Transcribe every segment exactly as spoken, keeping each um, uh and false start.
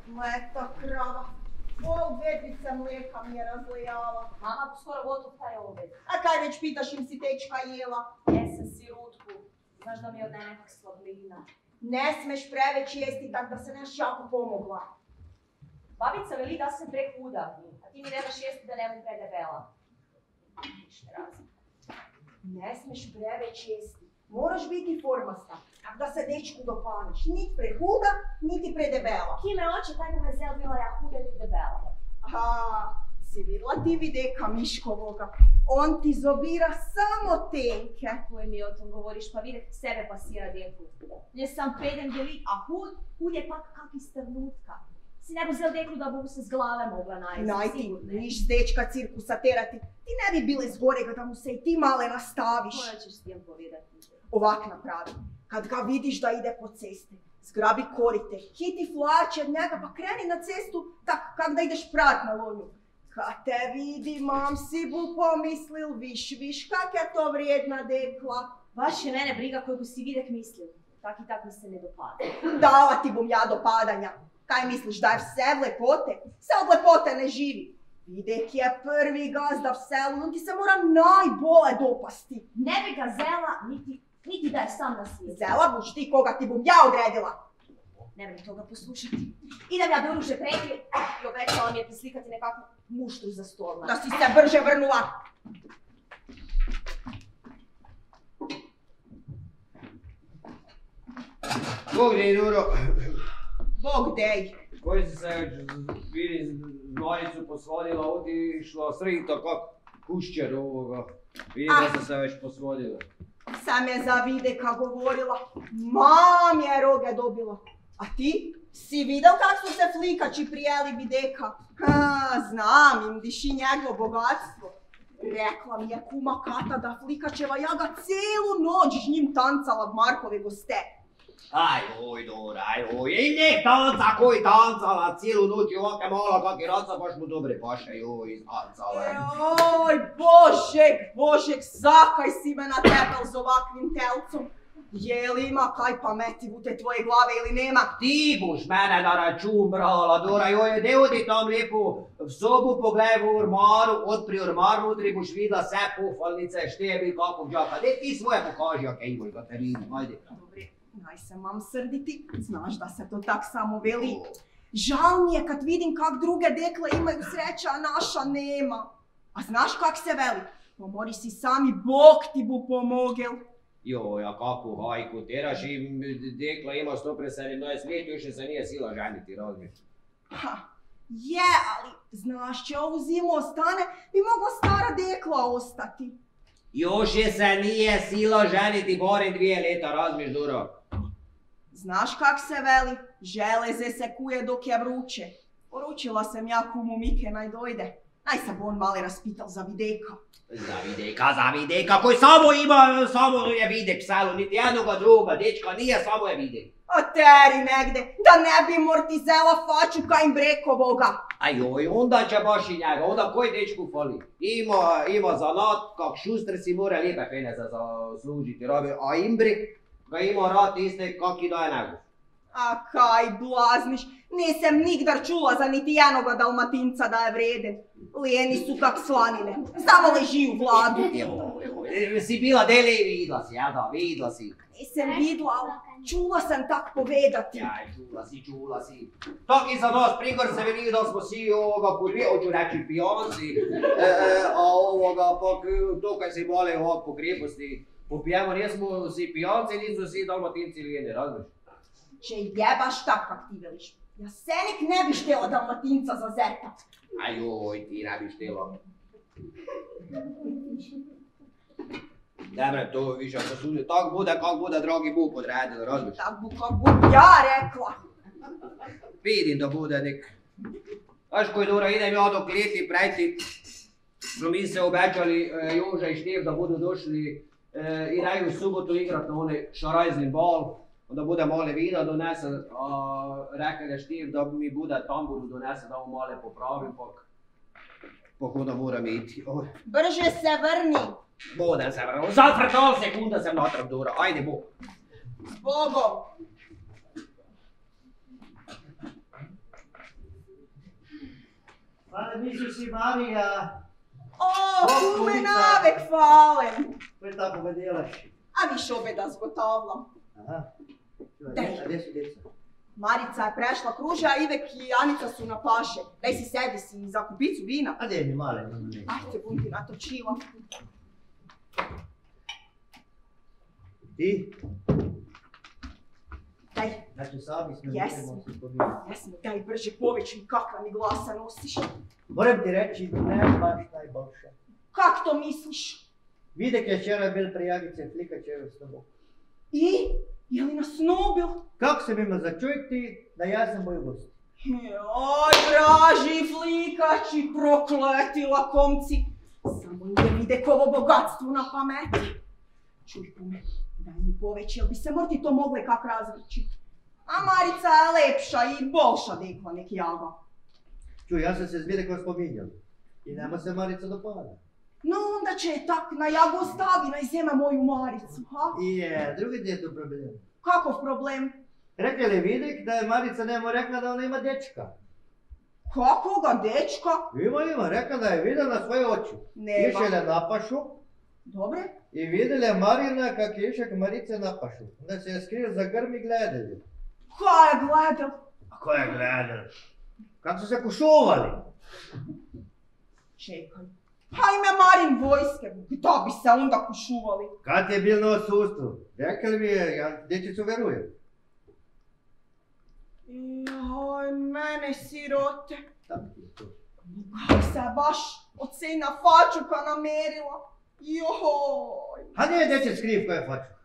Mleta krava. Pol vedrice mlijeka mi je razlijala. Mama, skoro gotov taj obed. A kaj već pitaš im si tečka jela? Jesam si rutku. Znaš da mi je od nekak slablina. Ne smeš preveć jesti tak da se neš jako pomogla. Babica veli da sam prekuda, a ti mi ne daš jesti da ne budem predebela. Ništa razum. Ne smeš preveć jesti. Moraš biti formasta, tak da se dečku dopaneš. Niti prehuda, niti predebela. Kime oče, taj bi me zel bila ja huda ili debela. A, si vidla ti videka Miškovoga? On ti zobira samo tenke. Koji mi o tom govoriš, pa videk sebe pasira djeku. Nje sam peden djelik, a hud, hud je pak kak iz trnutka. Si ne bi zel deklu da bi se s glave mogla najesti. Naj ti, niš dečka cirkusa terati. Ti ne bi bile zgorega da mu se i ti male nastaviš. Koja ćeš s tim povedati? Ovak napravi. Kad ga vidiš da ide po cesti, zgrabi korite, hiti flače od njega pa kreni na cestu tak kak da ideš prat na lonju. Kad te vidi, mam si bu pomislil, viš, viš, kak je to vrijedna dekla. Baš je mene briga koju bi si videk mislil. Tak i tak mi se ne dopada. Dala ti bom ja dopadanja. Kaj misliš, da je vse v lepote? Vse od lepote ne živi. Videk je prvi gazda v selu, on ti se mora najbolje dopasti. Ne bi ga zela, niti, niti da je sam na svijetu. Zela buš ti koga ti bom ja odredila. Ne vrem toga poslušati. Idem ja do Ruže Prekli i obećala mi je preslikati nekakvu muštru za stol. Da si se brže vrnula. Bog dej, Duro. Bog dej. Koji si se vidi Maricu posvodila, otišla sredita kak kušćer ovoga. Vidi da se se već posvodila. Sam je za videka govorila, mam je roge dobila. A ti? Si videl kak su se flikači prijeli videka? Ha, znam im, diši njegovo bogatstvo. Rekla mi je kuma Kata da flikačeva jaga cijelu noć s njim tancala v Markove goste. Aj, oj, Dora, aj, oj, i nek tanca koji tancala cijelu noć i ovake mala kak je raca, baš mu dobre paše, joj, izdancala. Oj, Božek, Božek, zakaj si me natepel s ovakvim telcom? Je li ima kaj pameti u te tvoje glave ili nema? Ti boš mene na račun brala, Dora, joj, de odi tam lijepo v sobu, pogledaj v ormaru, odpri ormar, nutri boš videla vse pofalnice, štebi, kako džaka. De ti svoje pokaži, ok, imaš Katarina, ajde. Dobre, naj se mam srditi, znaš da se to tak samo veli. Žal mi je kad vidim kak druge dekle imaju sreća, a naša nema. A znaš kak se veli? Pomori si sami, Bog ti bu pomogel. Joj, a kako hajku, teraš i dekla ima sto sedamnaest let, još se nije sila ženiti, razmiš. Ha, je, ali znaš će ovu zimu ostane, bi mogla stara dekla ostati. Još je se nije sila ženiti, barem dvije leta, razmiš, Dora. Znaš kak se veli? Železe se kuje dok je vruće. Poručila sam ja kumu Mike naj dojde. Naj se bo on mali raspital za videka. Za videka, za videka, koji samo ima, samo je videk selu, niti jednoga druga, dečka, nije samo je videk. A teri negde, da ne bi mortizela faču kaj im brekovoga. A joj, onda će baš i njega, onda koji dečku fali? Ima, ima zanat, kak šuster si mora lijepe peneze zaslužiti, a imbrek ga ima rad iste kak i da je njegov. A kaj blazniš, nisam nigdar čula za niti jednoga Dalmatinca da je vreden. Lijeni su kak slanine, samo leži u vladu. Joj, si bila dele i vidla si, jel da, vidla si. Nisam vidla, ali čula sam tak povedati. Aj, čula si, čula si. Tak i za nas prigor se veli da smo svi ovoga kurvi, hoću reći pijanci, a ovoga pak to kaj si male ovak po kreposti. Popijemo, nismo si pijanci, nismo si Dalmatinci lijeni, razmiš? Če jebaš tak kak ti veliš. Ja senik ne bi štela Dalmatinca za zeta. Ajoj, ti ne bi štela. Ne bre, to više ako suže, tak bude kak bude, dragi Bog odredil, razmiš? Tak bu kak bu ja rekla. Vidim da bude nek... Znaš koji, Dora, idem ja dok leti preti. Smo mi se obećali Joža i Štef da budu došli i naj u subotu igrat na onaj šarajzni bal. Onda bude male vina donese, a rekel je Štef da mi bude tamburu donese da mu male popravim, pak... Pak onda moram iti. Brže se vrni. Budem se vrnil, sad vrtal sekunda sem natrag, Dora, ajde bo. S Bogom. Pa ne misliš si Marija? O, kume navek falen. Koje tako ga djelaš? A više obeda zgotavlam. Aha. Daj. A gdje su djeca? Marica je prešla kruže, a Ivek i Anica su na paše. Daj si sedi si za kupicu vina. A gdje je mi male? Ajde, bum ti natočila. Ti? Daj, Znači sami smo Jesmo. idemo se pobijeti. jesmo, daj brže poveći mi kakva mi glasa nosiš. Moram ti reći, ne baš najbolše. Kak to misliš? Videk je včeraj bil pri Jagice Flikačevi s tobom. I? Je li nas snubil? Kako sam imao začuti da ja sam moj gost? Joj, vraži flikači, prokleti lakomci. Samo im je Videkovo bogatstvo na pameti. Čuj, kume, daj mi poveći, jel bi se morti to mogle kak različi? A Marica je lepša i bolša dekla nek jaga. Čuj, ja sam se s Videkom spominjal. I nema se Marica dopada. No onda će je tak na jagu ostavi, na izjeme moju Maricu, ha? I je, drugi gdje je tu problem. Kakov problem? Rekli li Videk da je Marica njemu rekla da ona ima dečka? Kakoga dečka? Ima, ima, rekla da je vidjela na svoje oči. Nema. Išel je na pašu Dobre? i vidjela je Marina kak je išel k Marice na pašu. Onda se je skril za grm i gledali. Kaj je gledal? A ko je gledal? Kako su se kušuvali? Čekaj. Hajme Marin vojske, gdje bi se onda kušuvali? Kad je bil na odsustvu? Rekli mi je, ja dječicu verujem. Joj, mene sirote. Tako ti je to. Kako se baš od sina fačuka namerila. Joj. A nije dječec kriv ko je fačuk.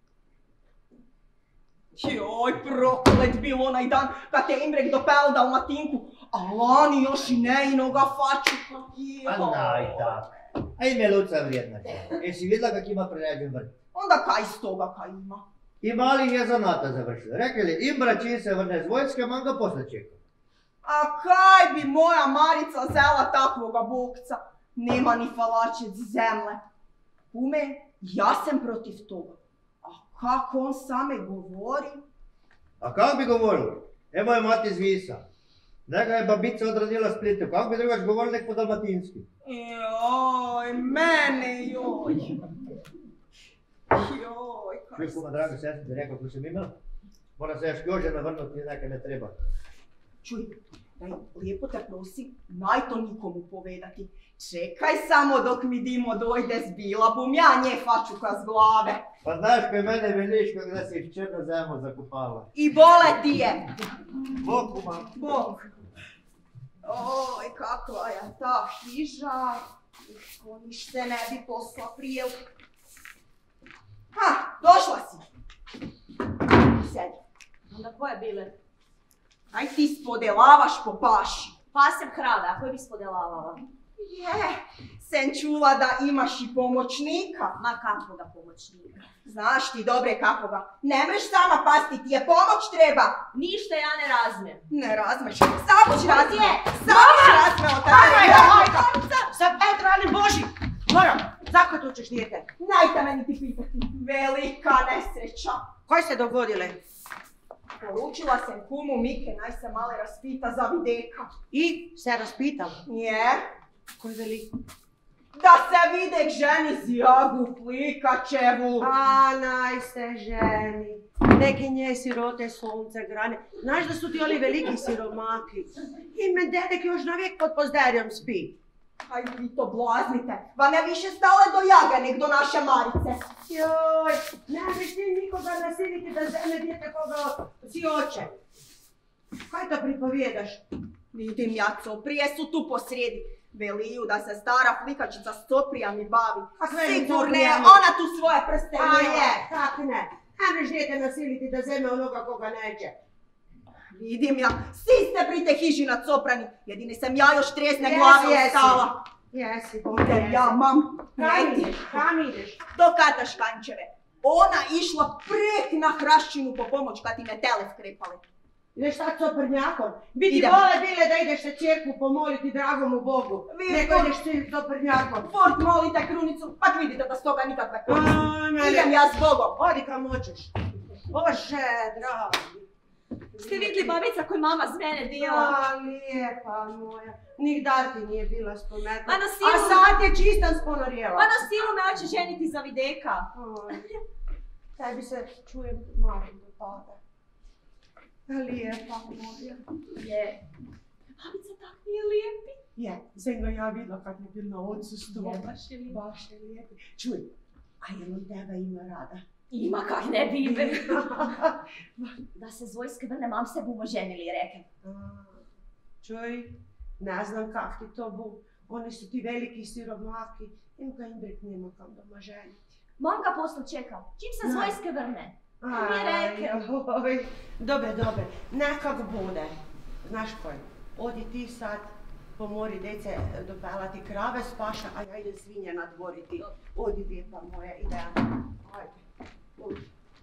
Joj, proklet bil onaj dan kad te Imrek dopel Dalmatinku, a lani još i nejinoga fačuka. Joj. A naj tak. A ime Luca vrijedna. Jesi vidjela kak ima priređen vrt? Onda kaj iz toga kaj ima? I mali je zanata završila. Rekli li, Imbra čim se vrne z vojske, man ga posle čeka. A kaj bi moja Marica zela takvoga bokca? Nema ni falačec zemle. Kume, ja sam protiv toga. A kako on same govori? A kako bi govorili? Evo je mati z Visa. Njega je babica odradila Splitu. Kako bi drugač govorili nek po dalmatinski? Joj, mene joj. Joj, kaj Čuj, kuma, draga sestra, ti rekao ko sam imala? Mora se još jože navrnuti, nekaj ne treba. Čuj, daj, lijepo te prosim, naj to nikomu povedati. Čekaj samo dok mi Dimo dojde zbila, bum ja nje fačuka z glave. Pa znaš kaj mene veliš kak da si ih črno zemlju zakupala. I bole ti je. Bog, kuma. Bog. Oj, kakva je ta hiža. Ko niš se ne bi posla prije. Ha, došla si. Sedi. Onda koje bile? Aj ti spodelavaš po paši. Pa sam krave, a koje bi spodelavala? Je, sem čula da imaš i pomoćnika. Ma kakvoga pomoćnika? Znaš ti dobre kakvoga. Ne mreš sama pasti, ti je pomoć treba. Ništa ja ne razmijem. Ne razmeš, samo ću razme. je? Samo ću razme od tebe. Ajde, ajde! Sa Petra, ali Boži! Moram, zako tučeš dijete? Najte meni ti pitati. Velika nesreća. Koje se dogodile? Poručila sam kumu Mike, naj se male raspita za Videka. I se raspitam. Je, Koji veli? da se Videk ženi z Jagu Flikačevu. A, naj se ženi. Neki nje sirote sunce grane. Znaš da su ti oni veliki siromaki. I me dedek još navijek pod pozderijom spi. Aj vi to blaznite. Vam je više stale do Jage nek do naše Marice. Joj, ne biš ti nikoga nasiliti da zeme dijete koga si oče. Kaj to pripovjedaš? Vidim jaco, prije su tu posrijedi. Veliju da se stara flikačica s Coprijami bavi. A sve mi Sigurno je Coprijami. ona tu svoje prste A imela. je, tak ne. Ne biš dijete nasiliti da zeme onoga koga neće. Vidim ja, svi ste pri te hiži na Coprani. Jedine sam ja još tresne Jesi, glave jesi. ostala. Jesi, Idem jesi. ja, mam. Kam Njeti. ideš? Kam ideš? Do Kata Škančeve. Ona išla prek na Hraščinu po pomoć kad ti me tele skrepale. Ideš sad Coprnjakom? Bi ti Idem. vole bile da ideš se čerku pomoliti dragomu Bogu. Vi- Nego ideš ti Coprnjakom. Fort molite krunicu, pa vidite da s toga nikakve koristi. Aj, mene. Idem ja s Bogom. Odi kam hoćeš. Bože, dragi. Ste vidjeli babica koju mama s mene dijela? A, lijepa moja. Nigdar ti nije bila spomenuta. Ma na A silu, sad je čistan sponorjela. ma na silu me hoće ženiti za Videka. Oj, tebi se čujem malo do pada. Lijepa moja. Je. Babica tak nije lijepi. Je, sam ga ja vidjela kad je bil na odsustvu. Je, baš je lijepi. Baš je lijepi. Čuj, a jel on tebe ima rada? Ima kak ne bi. Da se z vojske vrne, mam se bomo ženili, rekel. Čuj, ne znam kak ti to bu. Oni su ti veliki siromaki. Im ga Indrek nema kam doma ženiti. Mam ga poslu čeka, čim se z Da. vojske vrne. Mi je Aj, rekel. oj, dobe, dobe, nekak bude. Znaš koj, odi ti sad, pomori dece dopelati krave s paša, a ja idem svinje nadvoriti. Odi lijepa moja, idem. Ajde. Odi.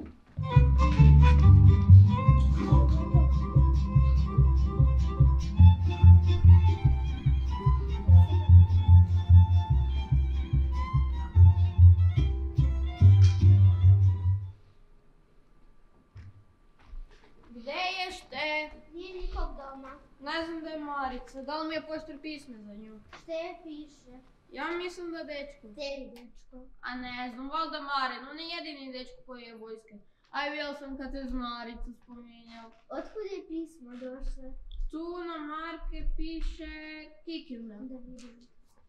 Gdje ješte? Nije nikog doma. Ne znam da je Marica, da li mi je poštar pisme za nju? Šte piše? Ja mislim da dečko. Teri dečko. A ne znam, valjda Maren, on je jedini dečko koji je vojske. A vidjel sam kad te z Maricu spominjao. Otkud je pismo došlo? Tu na marke piše Kikilne. Da vidim.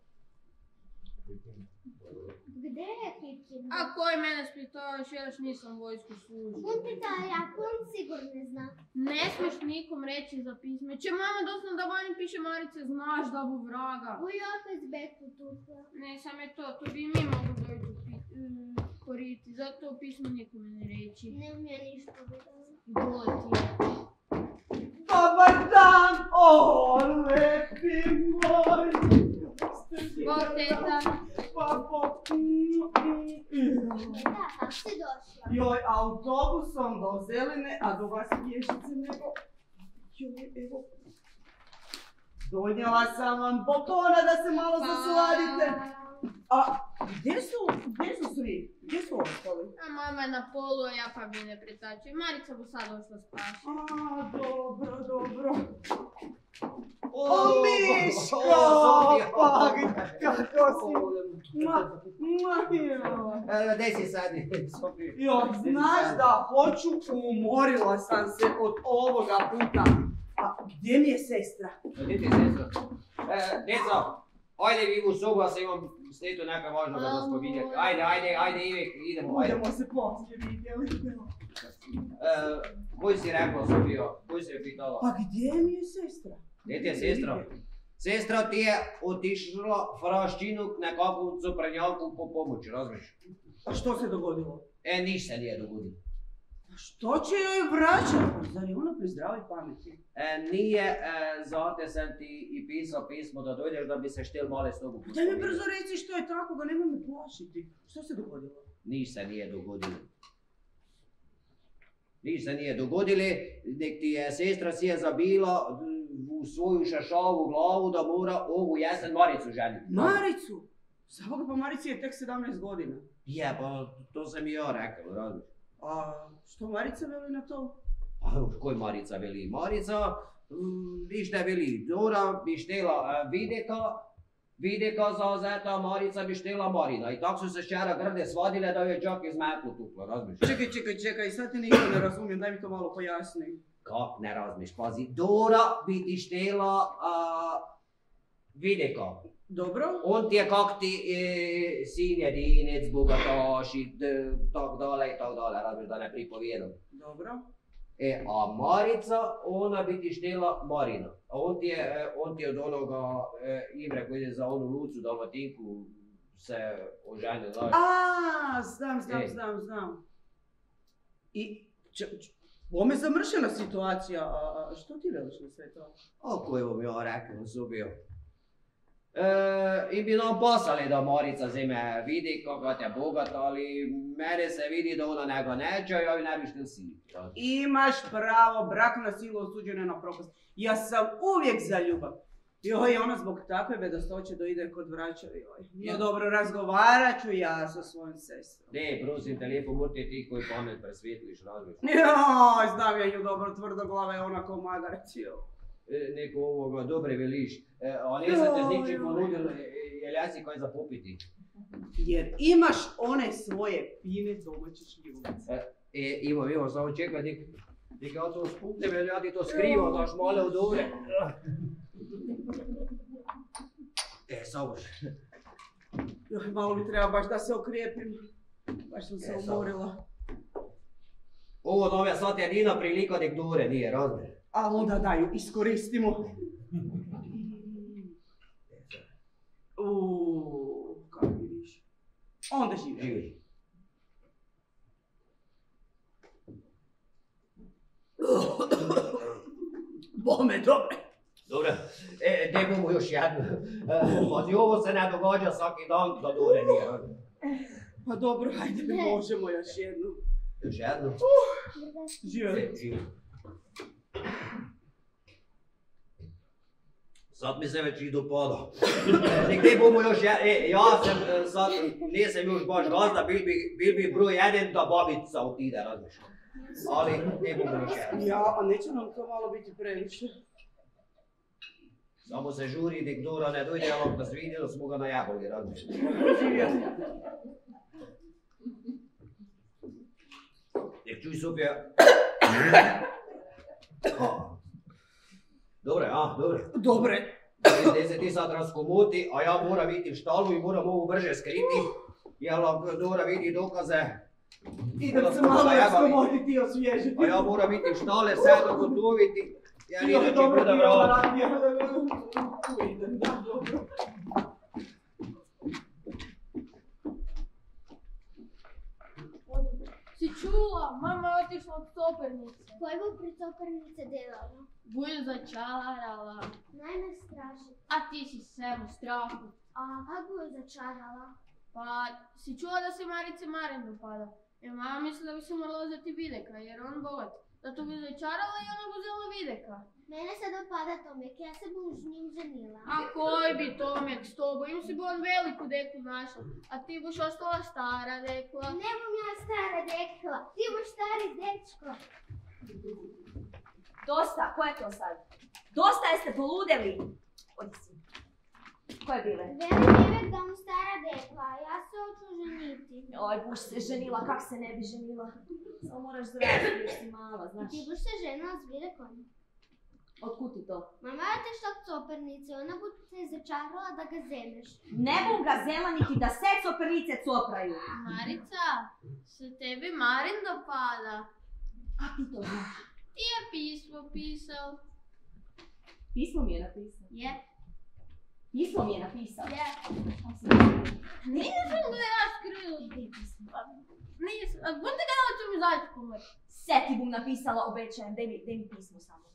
Gdje je Kikina? A koji mene spitavaš, ja još nisam vojsku služio. On pita, ja on sigurno ne zna. Ne smiješ nikom reći za pisme. Će mama doslovno da vani piše Marice, znaš da bu vraga. Uj, opet beku tukla. Ne, sam je to, to bi mi mogli doći pi- koriti, zato pismo nikome ne reći. Ne umije ništa vidjeti. Bolo ti je. Dobar dan, o, lepi moj. Bog teta. Papo. Da, kako si došla? Joj, autobusom do Zelene, a do vas pješice nego... Joj, evo... Donijela sam vam botona da se malo zasladite. A gdje su, gdje su svi? Gdje su ostali? A mama je na polu, a ja pa bi ne pretačio. Marica bu sad došla spaši. A, dobro, dobro. O, O, Miško! Sofija. Pa, kako si? Ma, ma, joj. E, Gdje si sad, Sofija? Joj, znaš da hoću, umorila sam se od ovoga puta. A gdje mi je sestra? Gdje ti je sestra? E, Djeco, ajde vi u sobu, a se imam snetu neka važnoga za spominjati. Ajde, ajde, ajde, Ivek, idemo, ajde. Budemo se poslije vidjeli. E, koji si rekla, Sofija? Koji si je pitala? Pa gdje mi je sestra? Gdje ti je sestra? Sestra ti je otišla Fraščinu nekakvu copranjalku po pomoći, razumiješ? A što se dogodilo? E, niš se nije dogodilo. A što će joj vraćati? Zar je ona pri zdravoj pameti? E, nije, e, zato sam ti i pisao pismo da dođeš da bi se štel male s tobom Daj mi brzo reci što je tako, ga nemoj me plašiti. Što se dogodilo? Niš se nije dogodilo. Niš se nije dogodilo, nek ti je sestra si je zabila u svoju šašavu glavu da mora ovu jesen Maricu ženiti. Maricu? Samo pa Marici je tek sedamnaest godina. Je, pa to sam i ja rekao, razumiješ? A što Marica veli na to? A koji Marica veli? Marica, mm, ništa veli, Dora bi štela uh, Videka, Videka za zeta, Marica bi štela Marina. I tako su se šćera grde svadile da joj čak iz metlu tukla, razumiješ? Čekaj, čekaj, čekaj, sad te ništa ne razumijem, daj mi to malo pojasni. Kak ne razumiješ, pazi, Dora bi ti štela uh, Videka. Dobro? On ti je kak ti e, sin jedinec, bogataš i d- tak dale i tak dale, razumiješ, da ne pripovijedam. Dobro. E, a Marica, ona bi ti štela Marina. A on ti je, e, on ti je od onoga e, Imre koji ide za onu Lucu Dalmatinku se oženio, znaš. A, znam, znam, E. znam, znam. I, č, č, ovo je zamršena situacija, a, a što ti veliš na sve to? A koji vam ja rekao, subio. E, I bi nam pasali da Marica zime vidi kako je bogat, ali mene se vidi da ona njega neće, a ja ne bi štel siliti. Imaš pravo, brak na silu osuđen je na propast. Ja sam uvijek za ljubav. Joj, ona zbog takve bedastoće da ide kod vraća, joj. No dobro, razgovarat ću ja sa svojom sestrom. Ne, prosim te lijepo, murti ti koji pamet presvijetliš, razumiješ. Joj, znam ja nju dobro, tvrdo glava je ona ko magarac, joj. e, neko ovoga dobre veliš. E, a nisam te s ničim ponudil, e, jel ja si kaj za popiti? Jer imaš one svoje fine domaće šljivovice. E, e, imam, imam, samo čekaj, nek, nek ja to spuknem, jel ja ti to skrivam, daš malo dobre. E, samo še. Joj, malo mi treba baš da se okrijepim. Baš sam se E, samo. umorila. Ovo nam je sad jedina prilika nek dore nije, razumiješ? A onda da ju iskoristimo. Uuuu, kako vidiš. Onda živi. Živi. Bome, dobre. Dobro, e, daj bomo još jednu. E, pazi, ovo se ne događa svaki dan da dore nije, razumiješ? Pa dobro, hajde, možemo još jednu. Još jednu? Živjeli. Živi. Sad mi se već i dopada. E, gdje bomo još jedan, e, ja sam e, sad, nisam još baš gazda, bil bi, bil bi broj jedan da babica otide, razumiješ? Ali gdje bomo još jedan. Ja, a neće nam to malo biti previše. Samo se žuri, nek Dora ne dojde, ali da se vidi da smo ga najabali, razumiješ? Živjeli. Nek čuj, Sofija. Dobre, a, dobre. Dobre. Gdje se ti sad raskomoti, a ja moram biti u štalu i moram ovo brže skriti, jer ako Dora vidi dokaze, Idem se malo raskomoditi i osvježiti. a ja moram biti u štale, sve dogotoviti, jer Joj, inače dobro, budem ti ovo rad. radi. Tu idem, da, dobro. Si čula? Mama je otišla od copernice. Koji bu pri copernice delala? Bulju začarala. Naj me straši. A ti si sve u strahu. A kako bu jo začarala? Pa, si čula da se Marice Marin dopada? Jer mama misli da bi se morala uzeti Videka, jer on bogat. Zato bi začarala i ona bi uzela Videka. Mene se dopada Tomek, ja se bom s njim ženila. A koji bi Tomek s tobom? Im si bi on veliku deku našla. A ti boš ostala stara dekla. Ne bom ja stara dekla, ti boš stari dečko. Dosta, ko je to sad? Dosta jeste poludeli? Odi si. Ko je bile? Veli Vivek da mu stara dekla, a ja se hoću ženiti. Oj, buš se ženila, kak se ne bi ženila? Samo moraš zrasti, još si mala, znaš. Ti boš se ženila s Videkom. Otkud ti to? Mama je otišla k copernici, ona bu te začarala da ga zemeš. Ne bom ga zela niti da se copernice copraju. Marica, se tebi Marin dopada? Kak ti to znaš? Ti je pismo pisal. Pismo mi je napisao. Je. Pismo mi je napisao. Je. Nisam ga ja skrila. Nisam. A budete ga da ću mi zaći pomr. Sve ti bom napisala, obećajem, daj mi, daj mi pismo samo.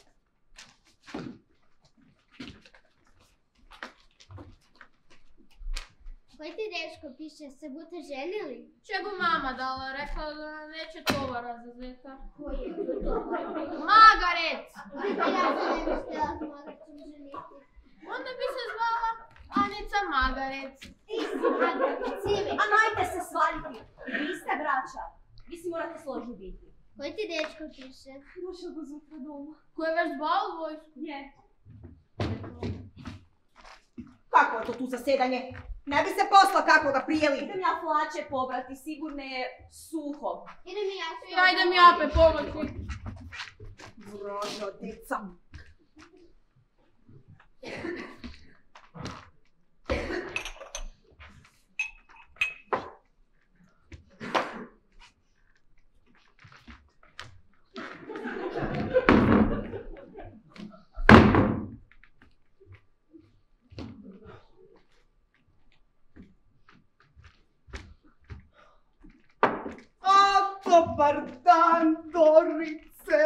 Koji ti dečko piše, se bute ženili? Če bu mama dala, rekla da neće tovara za zeta. Koji je to tovar? Magarec! A ja se ne bih htjela s Magarcom ženiti. Onda bi se zvala Anica Magarec. Ti si Magarc, civi. A najte se svaliti. Vi ste braća. Vi si morate složni biti. Koji ti dečko piše? Došao go zutra doma. Ko je već zvao u vojsku? Je. Kako je to tu zasedanje? Ne bi se posla kako da prijeli. Idem ja hlače pobrati, sigurno je suho. Idem i ja s Ja idem ja pe pomoći. Brožo, deca. Dobar dan, Dorice!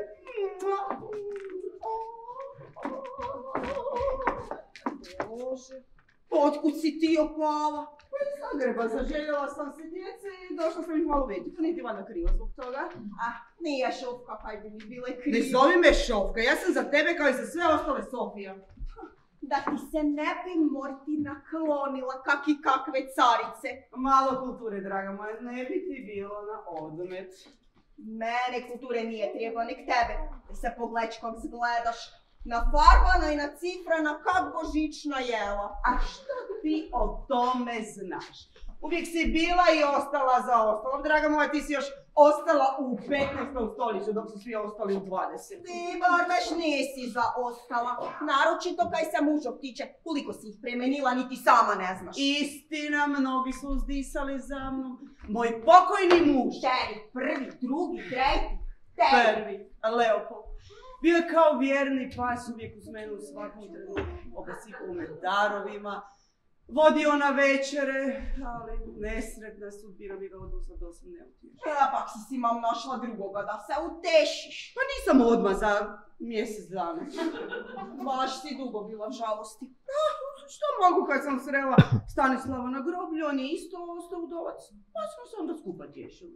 Bože, otkud si ti opala? Pa iz Zagreba, zaželjela sam se djece i došla sam ih malo vidjeti. Niti valjda kriva zbog toga. Ah, nije Šofka, kaj bi mi bile krive. Ne zovi me Šofka, ja sam za tebe kao i za sve ostale Sofija. Da ti se ne bi Morti naklonila kak i kakve carice. Malo kulture, draga moja, ne bi ti bilo na odmet. Mene kulture nije treba, nek tebe. Da se pogledaj kak zgledaš. Nafarbana i nacifrana kak božićna jela. A što ti o tome znaš? Uvijek si bila i ostala za ostalom. Draga moja, ti si još ostala u petnaestom stoljeću dok su svi ostali u dvadesetom. Ti bar već nisi zaostala. Naročito kaj se mužog tiče, koliko si ih premenila niti sama ne znaš. Istina, mnogi su uzdisali za mnom. Moj pokojni muž. Teri, prvi, drugi, treti, teri. Prvi, Leopold. Bio je kao vjerni pas, uvijek uz mene u svakom trenutku, obasipao me darovima, vodio na večere, ali nesretna sudbina mi ga oduzela da sam neutješna. Ja pak si si mam našla drugoga da se utešiš. Pa nisam odmah za mjesec dana. Baš si dugo bila žalosti. Što mogu kad sam srela Stanislava na groblju, on je isto ostao udovac, pa smo se onda skupa tješili.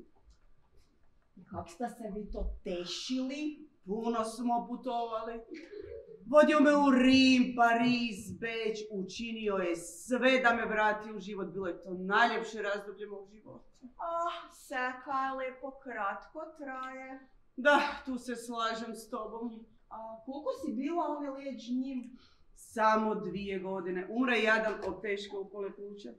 I kak ste se vi to tešili? Puno smo putovali. Vodio me u Rim, Pariz, Beč, učinio je sve da me vrati u život. Bilo je to najljepše razdoblje mog života. Ah, seka je lepo kratko traje. Da, tu se slažem s tobom. A koliko si bila one leđ njim? Samo dvije godine. Umre jadan od teške upale pluća.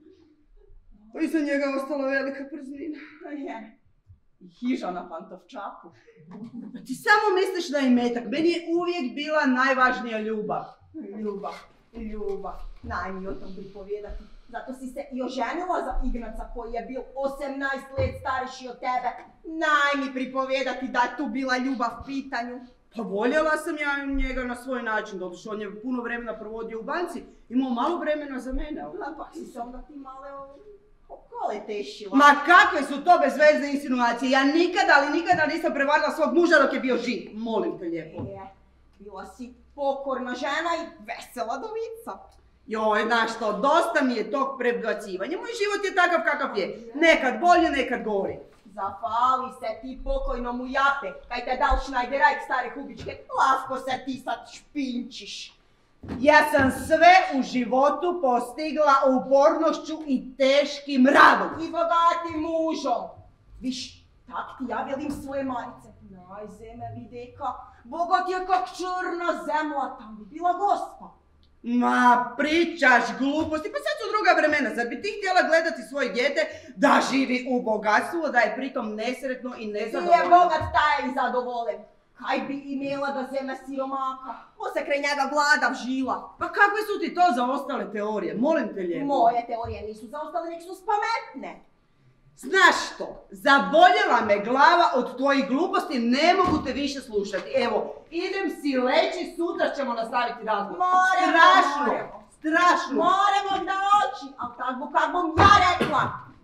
Iza njega ostala velika prznina. Je. I hiža na Pantovčaku. Ti samo misliš da je metak. Meni je uvijek bila najvažnija ljubav. Ljubav, ljubav. Naj mi o tom pripovjedati. Zato si se i oženila za Ignaca koji je bil osemnaest let stariji od tebe. Naj mi pripovjedati da je tu bila ljubav u pitanju. Pa voljela sam ja njega na svoj način, doduše on je puno vremena provodio u banci, imao malo vremena za mene. A pa si se onda ti male okole tešila. Ma kakve su to bezvezne insinuacije, ja nikada, ali nikada nisam prevarila svog muža dok je bio živ, molim te lijepo. Je, bila si pokorna žena i vesela dovica. Joj, znaš što, dosta mi je tog prebacivanja, moj život je takav kakav je, nekad bolje, nekad gori. Zafali se ti pokojnomu jape, kaj te dal Schneiderajk stare hubičke, lasko se ti sad špinčiš. Ja sam sve u životu postigla upornošću i teškim radom. I bogatim mužom. Viš, tak ti ja velim svoje Marice. Naj zeme videka, bogat je kak črna zemlja, tam bi bila gospa. Ma, pričaš gluposti, pa sad su druga vremena, zar bi ti htjela gledati svoje dijete da živi u bogatstvu, da je pritom nesretno i nezadovoljno? Nije bogat taj i zadovoljen. Kaj bi imela da zeme siromaka? Mo se kraj njega gladav žila. Pa kakve su ti to zaostale teorije, molim te lijepo? Moje teorije nisu zaostale, nek su spametne. Znaš što, zaboljela me glava od tvojih gluposti, ne mogu te više slušati. Evo, idem si leći, sutra ćemo nastaviti razgovor. Moremo, strašno, moremo. strašno. Moremo da oči, ali tako kak bom ja rekla.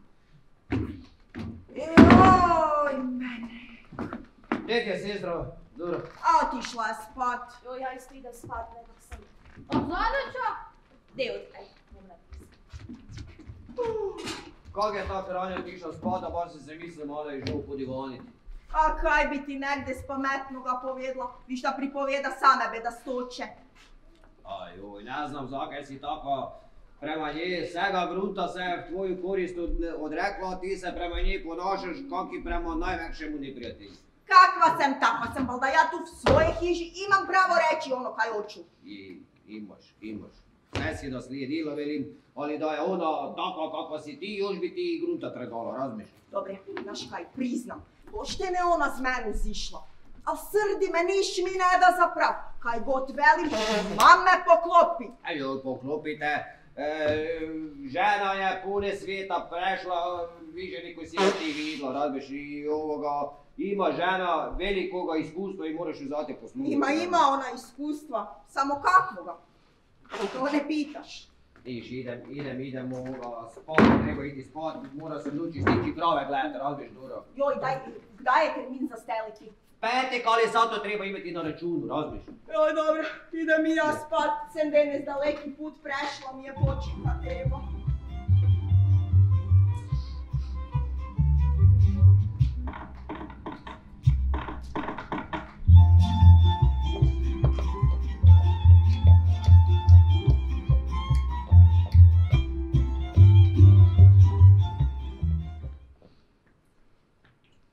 Joj, mene. Gdje ti je, sestro? Dobro. Otišla je spat. Jo, ja isto idem spat, nekak sam. A zadaća? Gdje otkaj? Ne Kak je tako ranije otišao spata, baš si se mislio malo i žal podivaniti. A kaj bi ti negde spametnoga povjedla? Vi šta pripovjeda same bedastoće. Aj joj, ne znam zakaj si tako prema njej svega grunta se v tvoju korist od, odrekla, a ti se prema njej ponašaš kak i prema najvekšemu neprijatelju. Kakva sam takva sam, bal da ja tu v svoje hiži imam pravo reći ono kaj hoću. I imaš, imaš. Ne si naslijedila, velim, ali da je ona takva kakva si ti, još bi ti i grunta trebala, razmišljaj. Dobre, znaš kaj, priznam, poštene ona z menu zišla. Al srdi me niš mi ne da zaprav. Kaj god velim, mam me poklopi. Aj joj, poklopite. E, žena je pune svijeta prešla, više niko si ti vidla, razmiš, i ovoga, ima žena velikoga iskustva i moraš ju zate poslušati. Ima, ima ona iskustva, samo kakvoga. To ne pitaš. Viš, idem, idem, idem ovoga, spat, treba iti spat, mora se nući stići krave gledati, razmiš, dobro. Joj, daj, daj je termin za steliti. Petek, ali sad to treba imati na računu, razmiš. Joj, dobro, idem i ja spat, sem danes daleki put prešla mi je počeka treba.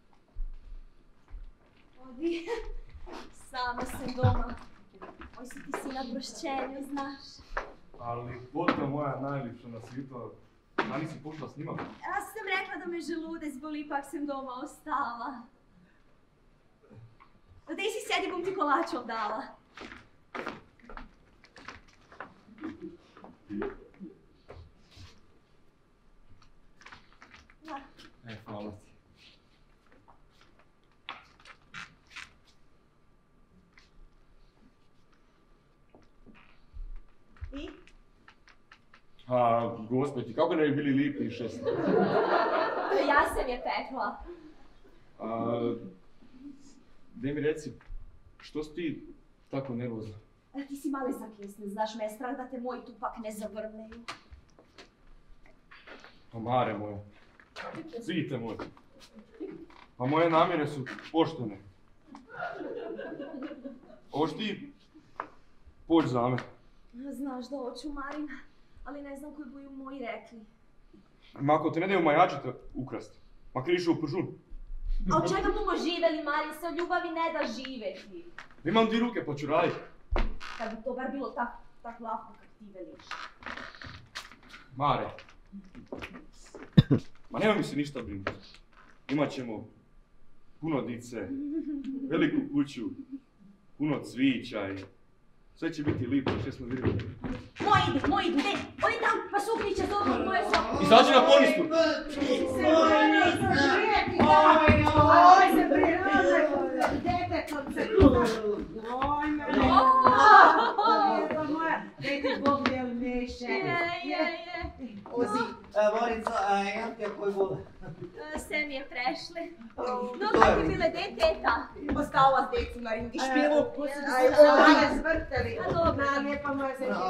Odi, sama sam doma. Oj, si ti si jutro, da nisi pošla s njima? Ja sam rekla da me želudeць boli, ipak sam doma ostala. Dej si sjedi, bom ti kolačov dala. E, hvala ti. I? A, gospodi, kako ne bi bili lipi i šestni? Ja sam je pekla. A, daj mi reci, što si ti tako nervozna? Ti si mali zakisni, znaš me je strah da te moji tupak ne zavrneju. Pa Mare moja, cvite moje. A moje namjere su poštene. Hoš ti poći za me? Znaš da hoću, Marina, ali ne znam koji boju moji rekli. Ma ako te ne daju majačite ukrasti, ma krišu u pržun. A od čega bomo živeli, Marin, se od ljubavi ne da živeti. Imam ti ruke pa ću raditi. Kad bi to bar bilo tak, tak lako kak ti veliš. Mare, ma nema mi se ništa brinuti. Imat ćemo puno dice, veliku kuću, puno cvića i sve će biti lipo, što smo vidjeli. Moj idi, moj idi, ne, oni tam, pa sukni će dobro od moje sobe. Izađi na ponistu! Oj, oj, se prirodne, detetom se kuda. Oj, me lijepa moja, dajte Bog bijeli meše. Je, je, je. Ozi, Morica, imam te koji vole. Sve mi je prešli. No, kako ti bile, gdje je teta? Ostala s decu na ringi špilu. Aj, ove zvrteli. A dobro. Na, lijepa moja zemljica.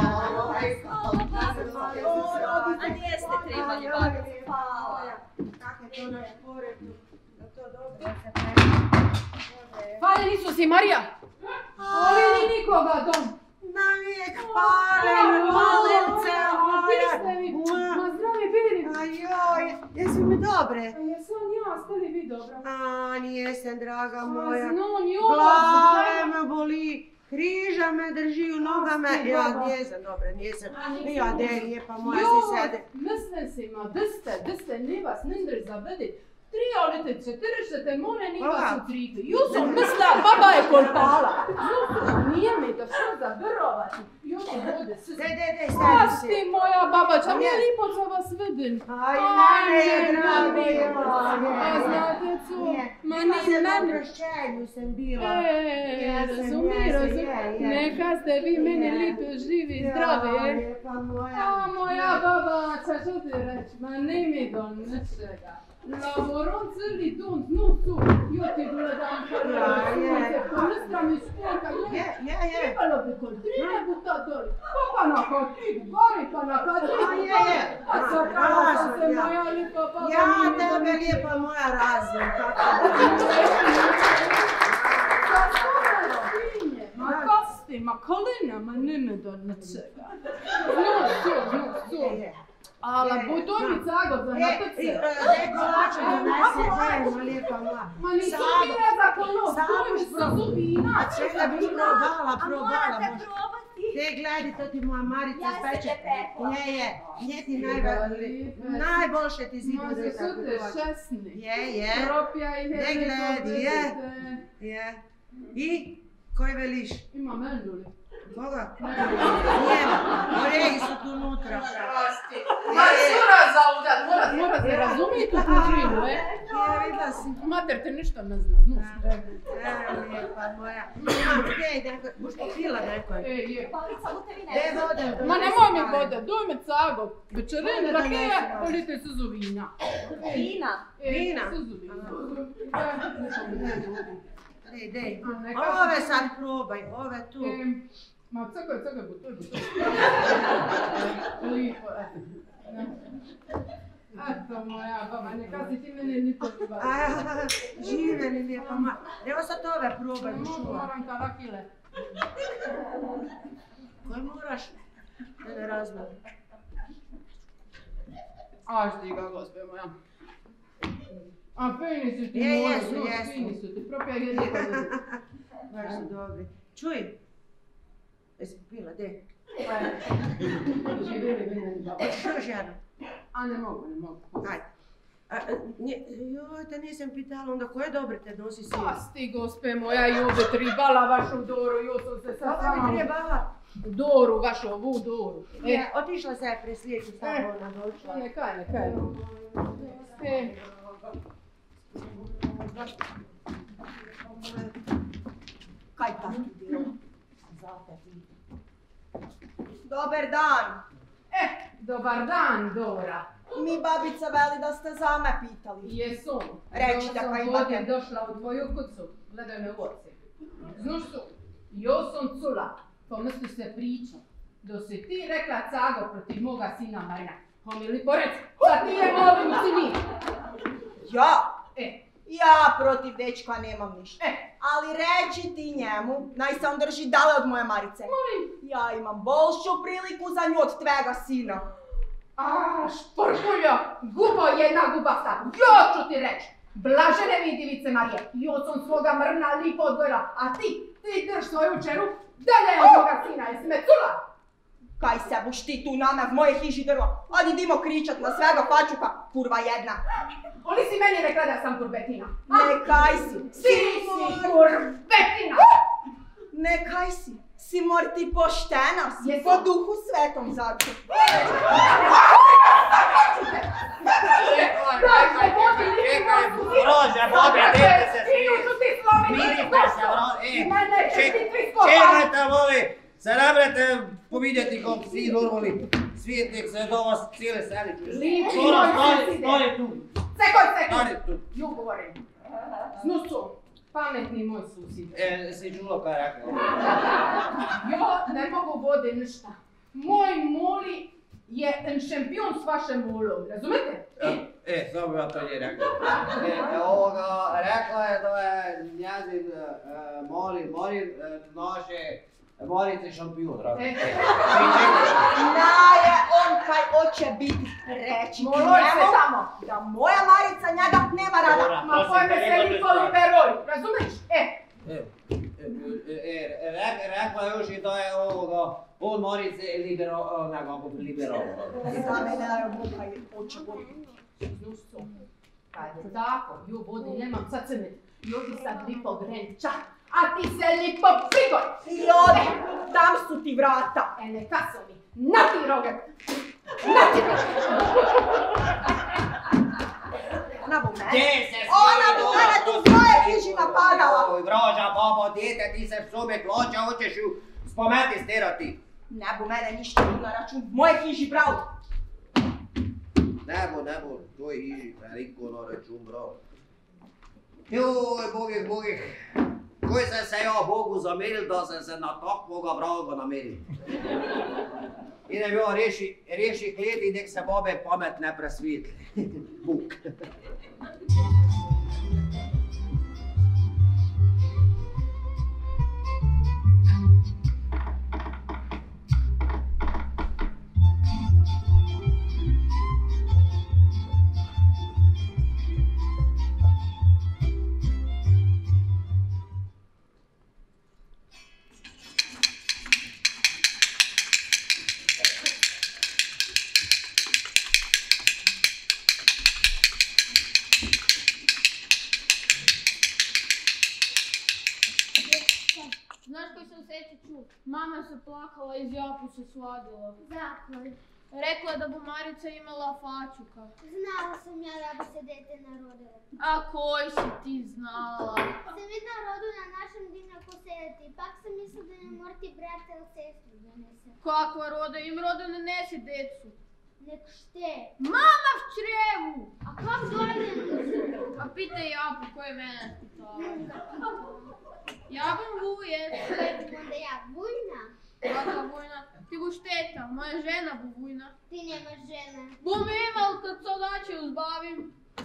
A nije ste trebali, babice, hvala. Kako je to naš poredu? Da to dobro se Paljeni su si, Marija! Ovdje nikoga dom! Navijek palim, malence moja! Ti ste mi, ma zdravi bili! Ajoj, jesu mi dobre? A jesam ja, ste li vi dobra? A, nijesam, draga A moja. znam, jo! Glave me boli, križa me drži u nogama. Ja nijesam dobre, nijesam. Ja, de, lijepa moja si sede. Mislim si, ma, diste, diste, ne vas nindr zavedit. Triolite, četirišete, mone ni vas u tritu. Ju sam mislila, baba je kolpala. Nije mi to što za vjerovati. Jo ti bude sve. Dej, dej, dej, A sedi si. ti moja babača, mi je lipo da vas vidim. Aj, mene je drago, A znate co, ma Bila ni sam na meni. prošćenju sam bila. E, Jesam, razumi, jesam, razumi. je, je. Neka ste vi meni Je. lipo živi i zdravi, Ja, je. lijepa moja. A moja babača, što ti reći, ma ne mi do ničega. Lavoron crni dun, dnu tu, jo ti gledam Ja, je. sunce, ponistra mi školka, Je, je, je. trebalo bi kod trine buta doli, pa pa na kod tri gori, pa na kod tri A, je, gori. je. A sakala sam se Ja. moja lipa baba. Ja nije tebe dobro. lijepa moja razum, kako Ma kosti, ma kolina, ma nime do ničega. Znus tu, znus tu. je, je. Ala budoni cagov za E, i, napice. e, daj kolača donese, daj, ma lijepa moja. Ma nisu Samo- bile za konos, samo to mi sa pro- zubina. A čega bi probala, A probala morate možda. probati. Te gledaj, to ti moja Marica Ja se speče. te pekla. Je, je, nje ti najbolje, najbolše ti Ma zidu se da tako sute dođe. šesni. Je, je, Propja i Ne gledi, je. je. I, koji veliš? Ima menduli. Koga? Njema, oreji su tu unutra. Ma cura za udat, mora, mora se razumijeti u kužinu, e? Je, vidla si. Mater te ništa ne zna, znus. E, lijepa moja. Ima, gdje, neko, buš popila nekoj. E, je. Palica, u tebi ne Gdje znam. vode? Ma nemoj mi vode, doj me cagov. Večerin, Vode rakije, donesimo. polite suzu vina. Vina. E, Vina? suzu vina. Dej, dej. A, neka Ove se- sad probaj, ove tu. E, ma cagaj, cagaj, butoj, butoj. Lipo, eto. Ne. Eto moja baba, neka si ti mene ni to A, žive li lijepa moja. Evo sad ove probaj, Mogu, bušuva. moram tarakile. Koji moraš? Da ne razmem. Aš ti ga, gospe moja. A fini su ti Je, moji, jesu, no, jesu. fini su ti, propja jedni kod Baš su dobri. Čuj. Jesi pila, de? Živjeli bi meni baba. Još jedno. A ne mogu, ne mogu. Ajde. A, nje, joj, te nisam pitala, onda koje dobre te nosi sin? Pasti, gospe moja, i ovdje tribala vašu Doru, jo sam se sad Kako bi trebala? Doru, vašu ovu Doru. E, otišla se je preslijeku s tamo ona došla. Nekaj, nekaj. E. Kaj tako bilo? Dobar dan. E, dobar dan, Dora. Mi babica veli da ste za me pitali. Jesam. Reći da kaj imate. Ja sam došla u tvoju kucu, gledaj me u oci. Znaš su, jo sam cula, pomisli se priča. Do si ti rekla cago protiv moga sina Marina. Homili porec, da ti je molim sini. Ja? E. Ja protiv dečka nemam ništa. E. Ali reći ti njemu, naj se on drži dale od moje Marice. Molim. Ja imam bolšu priliku za nju od tvega sina. A, šporkuljo, gubo jedna gubasta, jo ću ti reći. Blažene mi divice Marije, jo sam svoga mrna lipo odgojila, a ti, ti drž svoju čeru, dalje od moga sina, jesi me cula? Kaj se buš ti tu nama v moje hiži drlo? Odi dimo kričat na svega fačuka, kurva jedna. Oli si meni rekla da sam kurbetina? Ne kaj si. Si si kurbetina! Ne kaj si. Si mor ti poštena, si Jesam. po duhu svetom začu. Rože, bobe, dajte se svi. Mirite se, rože. Čekajte, movi. Se nabrete povidjeti kako svi normalni svijetnik se do vas cijele seli čuje. Dora, stani, stani tu. Sekoj, sekoj. Stani tu. Ju govorim. Snusu, pametni moj susjed. E, si čulo kaj rekao? Jo ne mogu vode ništa. Moj moli je en šampion s vašem molom, razumete? E, e, samo bi vam to nije rekao. E, ovoga, rekla je da je njezin uh, moli, moli uh, naše Marice šampion, razumete? Naje on kaj oće biti reći Moloj se njemu tamo. da moja Marica njega nema rada. Ma pojme se niko liberoj, razumeš? E. E, e, e, re, rekla je još i da je ovoga, on Marice libero, nekako liberal. Za mene je ovo kaj oće biti. Znušco, kad je tako, jo vodi nemam sad se ne, jo ti sad lipo grenča, a ti se lipo prigoj. I odi, tam su ti vrata. E neka su mi, na ti roge, na ti roge. Ona bu mene. Gdje se Ona bu mene tu u svoje hiži napadala. Oj, vraža, babo, djete, ti se psobe kloče, hoćeš ju spometi sterati. Ne bu mene ništa tu na račun moje hiži brao. Ne bo, ne bo, tvoj hiži, veliko na račun, bravo. Joj, bogih, bogih. Koj sem se ja Bogu zameril, da sem se na takvoga vraga nameril. Idem jo reši, reši kleti, nek se babe pamet ne presvetli. Buk. Znaš koji sam sjeća ču? Mama se plakala i s Japu se svadila. Zakon. Rekla je da bu Marica imala fačuka. Znala sam ja da bi se dete narodilo. A koji si ti znala? Sam vidna rodu na našem dimnjaku sedeti, pak sam mislila da ne morati brata ili sestru donese. Kakva roda? Im roda ne nese decu. Nek šte. Mama v črevu! A kak dođem? A pitaj Japu koje mene pitala. Ja bom vujec. Onda ja vujna. Kakva vujna? Ti buš teta, moja žena bu vujna. Ti nemaš žene. Bom imal kad soldače uzbavim.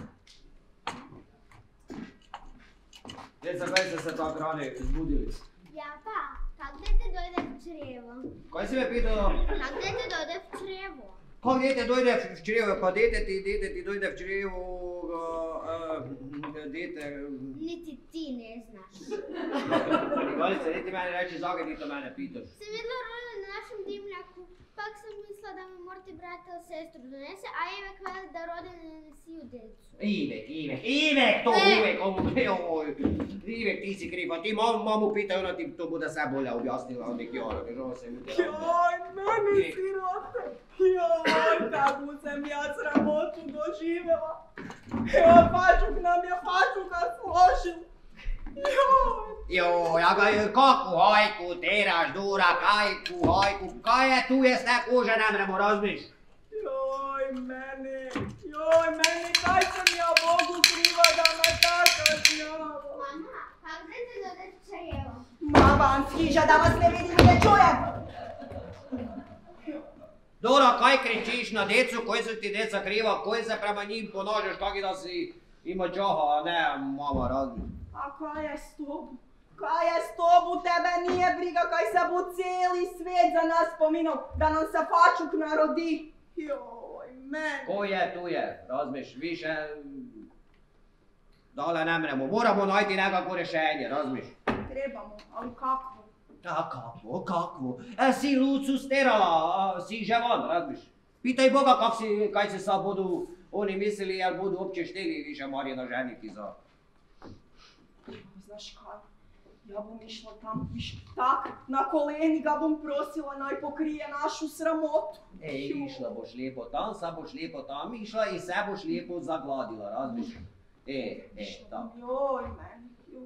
Djeca, kaj ste se tako rane zbudili? Ja pa, kak dete dojde v črevo? Kaj si me pitala? Kak dete dojde v črevo? Kako dete dojde v črevo? Pa dete ti, dete ti dojde v črevo, uh, dete... Niti ti ne znaš. Nikolice, niti mene reči zage, ti to mene pitaš. Sam vidla rodu na našem dimljaku. Pak sam mislila da mi morate brata ili sestru donese, a Ivek veli da rodine ne siju djecu. Ivek, Ivek, Ivek, to uvijek, ovo, joj, Ivek, ti si kriv, a ti mam, mamu pitaj, ona ti to bude sve bolje objasnila od neki ono, kaže ovo se utjela. Joj, meni sirote, joj, takvu sam ja sramotu doživjela. Joj, Fačuk nam je Fačuka složil. Joj. Joj, a ga, kakvu hajku teraš, dura, kajku, hajku, kaj je tu je sve kože, ne mremo razmiš? Joj, meni, joj, meni, kaj sam ja Bogu kriva da me tako znjava. Mama, kak dete do dečajeva? Ma van skiža da vas ne vidim i ne čujem. Dora, kaj kričiš na decu, koji su ti deca kriva, koji se prema njim ponašaš, kaki da si ima čaha, a ne mama razmiš? A kaj je s tobu? Kaj je s tobu? Tebe nije briga kaj se bu cijeli svijet za nas pominul, da nam se Fačuk narodi. Joj, meni. Ko je, tu je, razmiš, više... Dale ne mremo, moramo najti nekako rješenje, razmiš? Trebamo, ali kako? A kakvo, kakvo? E, si Lucu sterala, a, si ževan, razmiš? Pitaj Boga kak si, kaj se sad budu oni mislili, jel budu uopće štili više Marjana ženiti za... Znaš kaj, ja bom išla tam viš tak, na koleni ga bom prosila naj pokrije našu sramotu. E, išla boš lijepo tam, sad boš lijepo tam išla i se boš lijepo zagladila, razmiš? E, e, tam. Joj, meni, joj.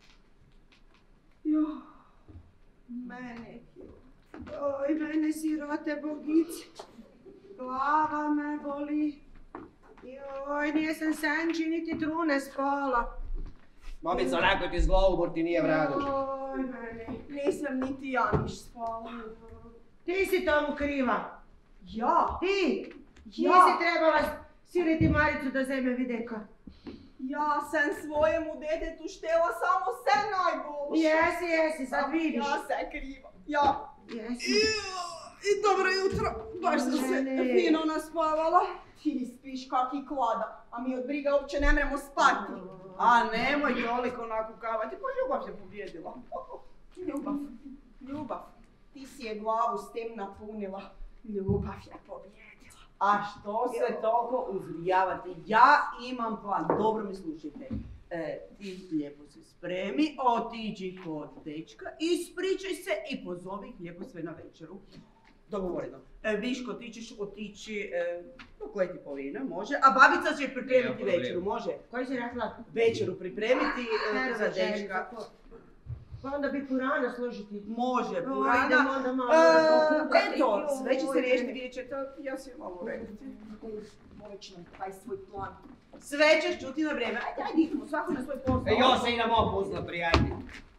Joj, meni, joj. Oj, mene sirote bogice. Glava me boli. Joj, nisam sanči niti trune spala. Mamica, neko ti s glavu, bor ti nije vredo. Oj, mene. Nisam niti ja niš spala. Ti si tomu kriva. Ja? Ti? Ja? Nisi trebala siliti Maricu da zeme videka. Ja sam svojemu detetu štela samo se najbolje. Jesi, jesi, sad vidiš. Ja se kriva. Ja. Jesi. I dobro jutro. Baš sam se Mene. fino naspavala. Ti spiš kak i klada, a mi od briga uopće ne mremo spati. A nemoj toliko nakukavati, pa ljubav se pobjedila. Ljubav, ljubav. Ti si je glavu s tem napunila. Ljubav je pobjedila. A što se toliko uzgrijavate? Ja imam plan, dobro mi slušajte. E, ti lijepo se spremi, otiđi kod dečka, ispričaj se i pozovi ih lijepo sve na večeru. Dogovoreno. E, Viško, ti ćeš otići e, do koje ti povine, može. A babica će pripremiti večeru, može? Koji si rekla? Večeru pripremiti e, za dečka. Pa onda bi Purana složiti. Može, O, Purana. idemo onda malo. E, eto, sve će se riješiti, vidjet ćete, ja si malo rekti. Moć nam taj svoj plan. Sve ćeš čuti na vrijeme. Ajde, ajde, idemo, svako na svoj posao. E, ja se i na mom posla, prijatelji.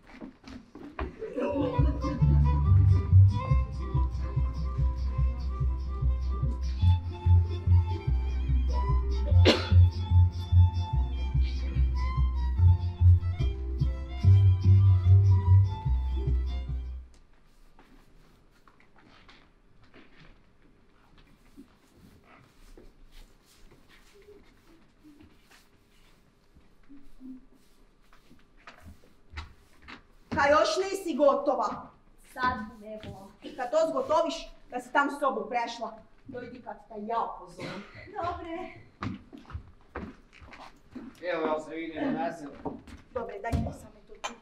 Ka još nisi gotova. Sad bom evo. I kad to zgotoviš, da si tam sobu prešla, dojdi kad te ja pozovem. Dobre. Evo, ja se vidim, donesem. Dobre, daj mi samo to tu.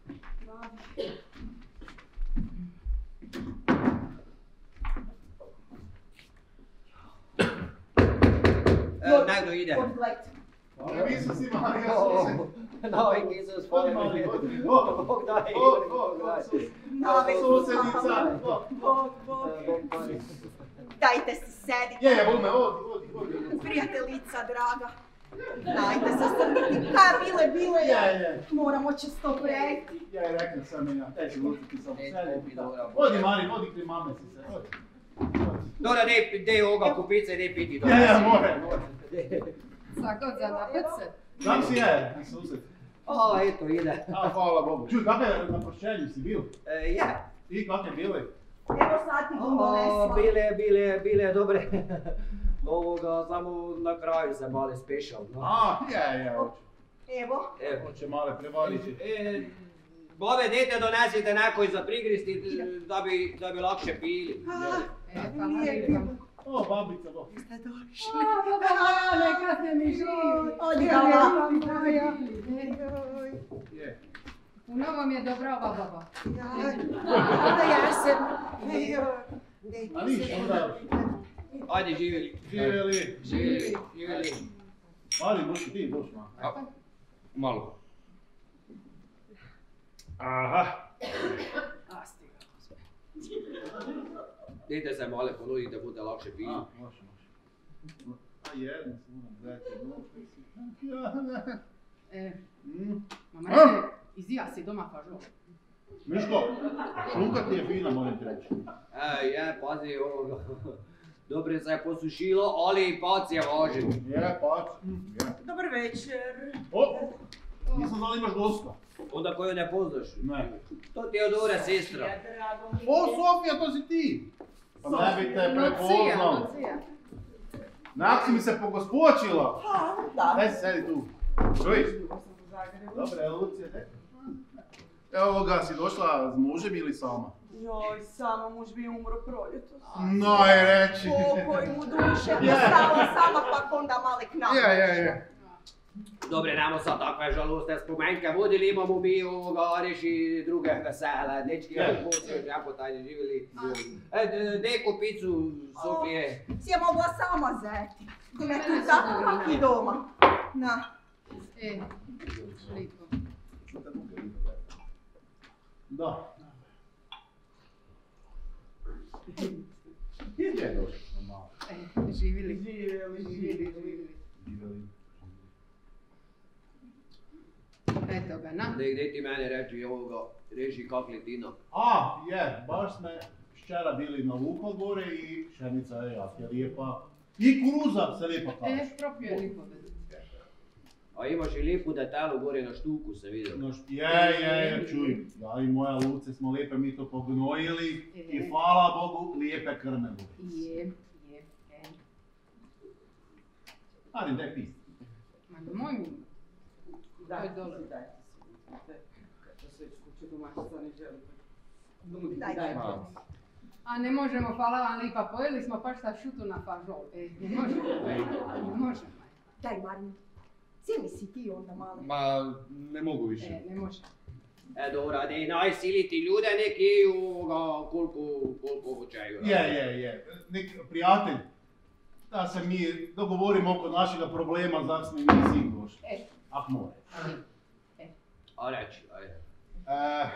Evo, nekdo ide. Odgled. Ja nisam si Marija sused. Novik Isus, Odi mali, odi. Bog daj, Bog daj. Susedica. Bog, Bog. Dajte se sedite. Je, je, Vume, odi, odi, odi. Prijateljica draga. Dajte se strpiti. Ka bile, bile Je, je. Moramo često prejti. Ja je rekao sam ja, te ću lutiti samo Neću sedi. popiti, dobra. Odi Mari, odi kri mame si se, odi. Dora, dej, dej ovoga kupice i dej piti. Je, je, more, more. Sakot za napet se. Kako si je, na sused? A, eto, ide. A, hvala Bogu. Čuj, kako je na prošćenju si bil? E, je. I kako je bili? Evo sad ti bom A, donesla. bile, bile, bile dobre. Ovoga, samo na kraju se male spešal. No. A, je, je, hoće. Evo. Evo. Hoće male prevariti. E, Bove, dete donesite nekoj za prigristi da bi, da bi lakše pili. E, pa lijepo. O, babica, bo. Ste došli. A, baba, neka ste mi živi. Odi dala. Je. Puno vam je dobra ova baba. Onda ja sam. A ništa, onda. Ajde, živjeli. Živjeli. Živjeli, živjeli. Mali, buši ti, buš, ma. Malo. Aha. Dajte se malo ponuditi da bude lakše pili. A, može, može. A jedno se moram gledati, no. E, Mm. mama reče, izija si doma fažol. Miško, šunka ti je fina, moram ti reći. E, je, pazi ovoga. Dobre se je posušilo, ali i pac je važen. Je, pac. Mm, je. Dobar večer. O, nisam znala imaš gosta. Onda koju ne poznaš. Ne. To ti je Teodora sestra. O, Sofija, to si ti. Pa ne bi te prepoznao. Lucija. Nak si mi se pogospočila. Ha, da. Daj se sedi tu. Čuj. Dobre, Lucija, ne? Evo ga, si došla s mužem ili sama? Joj, samo muž bi umro proljetos. No je reći. Pokoj mu duše, Je. postala sama pa onda male knapke. Je, je, je. Dobre, nemo sad takve žalostne spomenke vodili, imamo mi ovoga, reši druge vesele, dečki, Je. poslije, jako tajni živjeli. E, d- deko picu, Sofije. Si je mogla sama zeti. Ti me tu tako kak i doma. Na. E, lipo. Da. Gdje je došla malo? E, živjeli. Živjeli, živjeli, živjeli. Živjeli. Eto ga, na. Dej, dej ti mene reći ovoga, reši kak letina. A, je, baš sme včera bili na Luko gore i pšenica je jako lijepa. I kuruza se lijepa kaže. E, propio je lipo. A imaš i lijepu detalju gore na štuku, se vidio. No, št- je, je, je, čuj, ja i moja Luce smo lijepe mi to pognojili i hvala Bogu lijepe krme bili. Je, je, e. Ali daj pis. Ma nemoj mi. Da, To je dole. dajte se. Kad se već kuće domaćica ne želi. Daj, daj. A ne možemo, hvala vam lipa, pojeli smo pa šta šutu na fažol. E, ne možemo, ne možemo. Daj, Marin. Sjemi si ti onda malo. Ma, ne mogu više. E, ne može. E, dobra, dej, naj siliti ljude, nek jeju ovoga, koliko, koliko hoćeju. Je, je, je. Nek prijatelj, da se mi dogovorimo oko našega problema, zak smo i mi sin došli. E. Ah, more. A reći, ajde. E,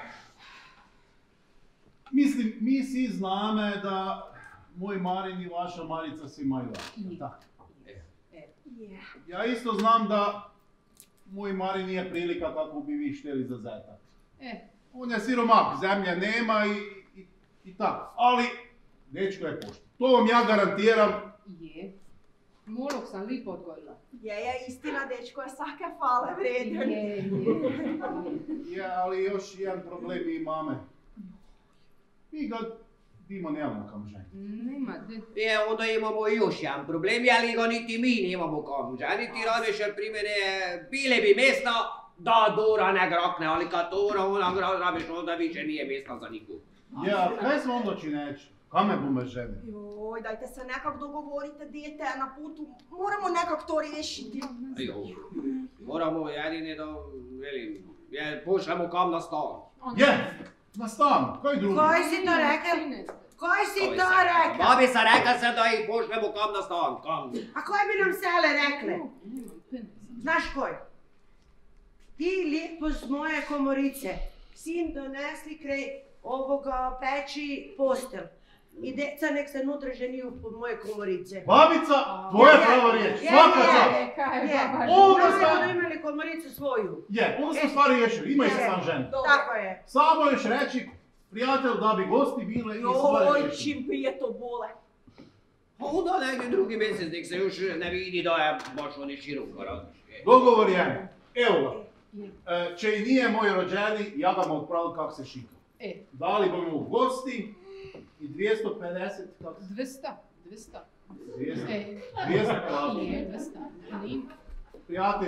mislim, mi svi zname da moj Marin i vaša Marica si imaju rad. Tak. Je. Ja isto znam da moj Marin nije prilika kako bi vi šteli za zetak. E. On je siromak, zemlje nema i, i, i tako. Ali, dečko je pošten. To vam ja garantiram. Je. Molog sam lipo odgojila. Je, je, istina, dečko je svake hvale vredan. Je, je. Je, ali još jedan problem i mame. Mi ga Dimo nemamo kam ženiti. Nema, de... Je, onda imamo još jedan problem, ali ga niti mi nemamo kam ženiti, rabiš jer primjene, bile bi mjesta da Dora ne grakne, ali kad Dora ona gra- rabiš, onda više nije mjesta za nikog. Je, a kaj smo onda čineći? Kame bume žene? Joj, dajte se nekak dogovorite, dijete je na putu, moramo nekak to riješiti. Jo, moramo jedine da, velim, je, pošljemo kam na stan. Je, na stan, kaj drugi? Koji si to rekao? Koji si to rekao? Babi sam rekao se da ih pošljemo kam na stan, kam. A koji bi nam sele rekle? Znaš koji? Ti lijepo s moje komorice, sin donesli kraj ovoga peći postel. I deca nek se nutra ženiju pod moje komorice. Babica, tvoja prava riječ, svaka čast. Onda Onda smo- smo imali komoricu svoju. Je, onda smo stvari riješili, imaj se sam ženu. Tako je. Samo još reći, prijatelj, da bi gosti bile i stvari Joj, riješili. čim prije to bole. A onda negdje drugi mjesec nek se još ne vidi da je baš oni široko različite. Dogovor je, evo ga. E, če i nije moj rođeni, ja ga mu odpravil kak se šika. E. Dali bomo u gosti i dvjesto pedeset, kak se... dvesta, dvesta. dvjesto, E. dvjesto plaća. Je, dvesta. Nima. Prijatelj,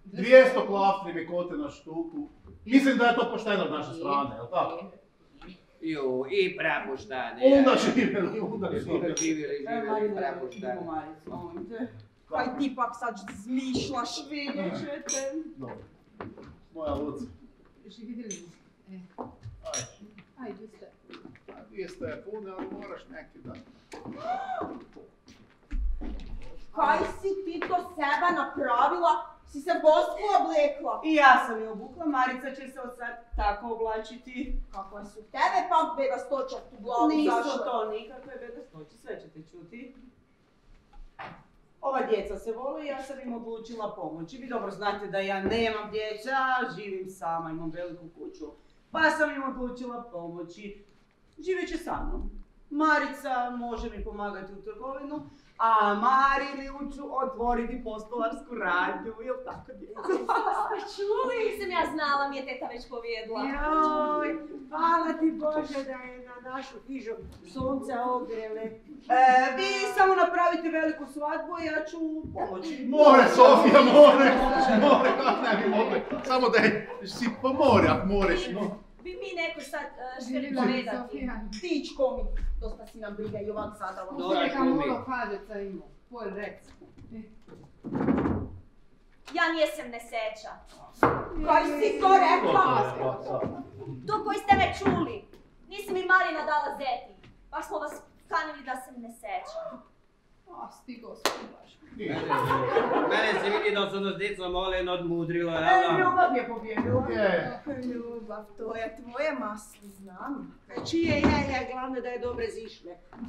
dvjesto klaftri mi kote na štuku. Mislim da je to pošteno od naše strane, jel tako? Jo, i prepuštane. Onda živjeli, onda živjeli. Živjeli, živjeli, prepuštane. Kaj ti pak sad zmišlaš, vidjet ćete. Dobro. Moja Luca. Živjeli. E. Aj, gdje ste? Gdje ste pune, ali moraš neki dan. Kaj si ti to seba napravila? Si se gospu oblekla? I ja sam je obukla, Marica će se od sad tako oblačiti. Kakva su tebe pak bedastoća tu glavu Nisu zašla? to nikakve bedastoće, sve ćete čuti. Ova djeca se vole i ja sam im odlučila pomoći. Vi dobro znate da ja nemam djeca, živim sama, imam veliku kuću. Pa sam im odlučila pomoći. Živjet će sa mnom. Marica može mi pomagati u trgovinu, a Marini uču otvoriti postolarsku radnju, jel tako djeca? Pa čuli, nisam ja znala, mi je teta već povjedla. Joj, hvala ti Bože da je na našu hižu sunce ogrele. E, vi samo napravite veliku svadbu i ja ću pomoći. More, Sofija, more! More, kako ne bi mogli? Samo da je, si po more, ako moreš, no. Bi mi neko sad uh, želi povedati. Tičko mi, dosta si nam briga i ovak zadala. Neka malo kažeca ima, pol rec. Ja nijesam neseća. Kaj si to rekla? To koji ste me čuli. Nisi mi Marina dala zeti. Baš smo vas kanili da sam neseća. A, stigo sam baš. Mene se vidi da su nas djeca malo nadmudrila, E, jel da? ljubav je pobjedila. Ljubav, to je tvoje maslo, znam. Čije je, je, glavno da je dobre zišle.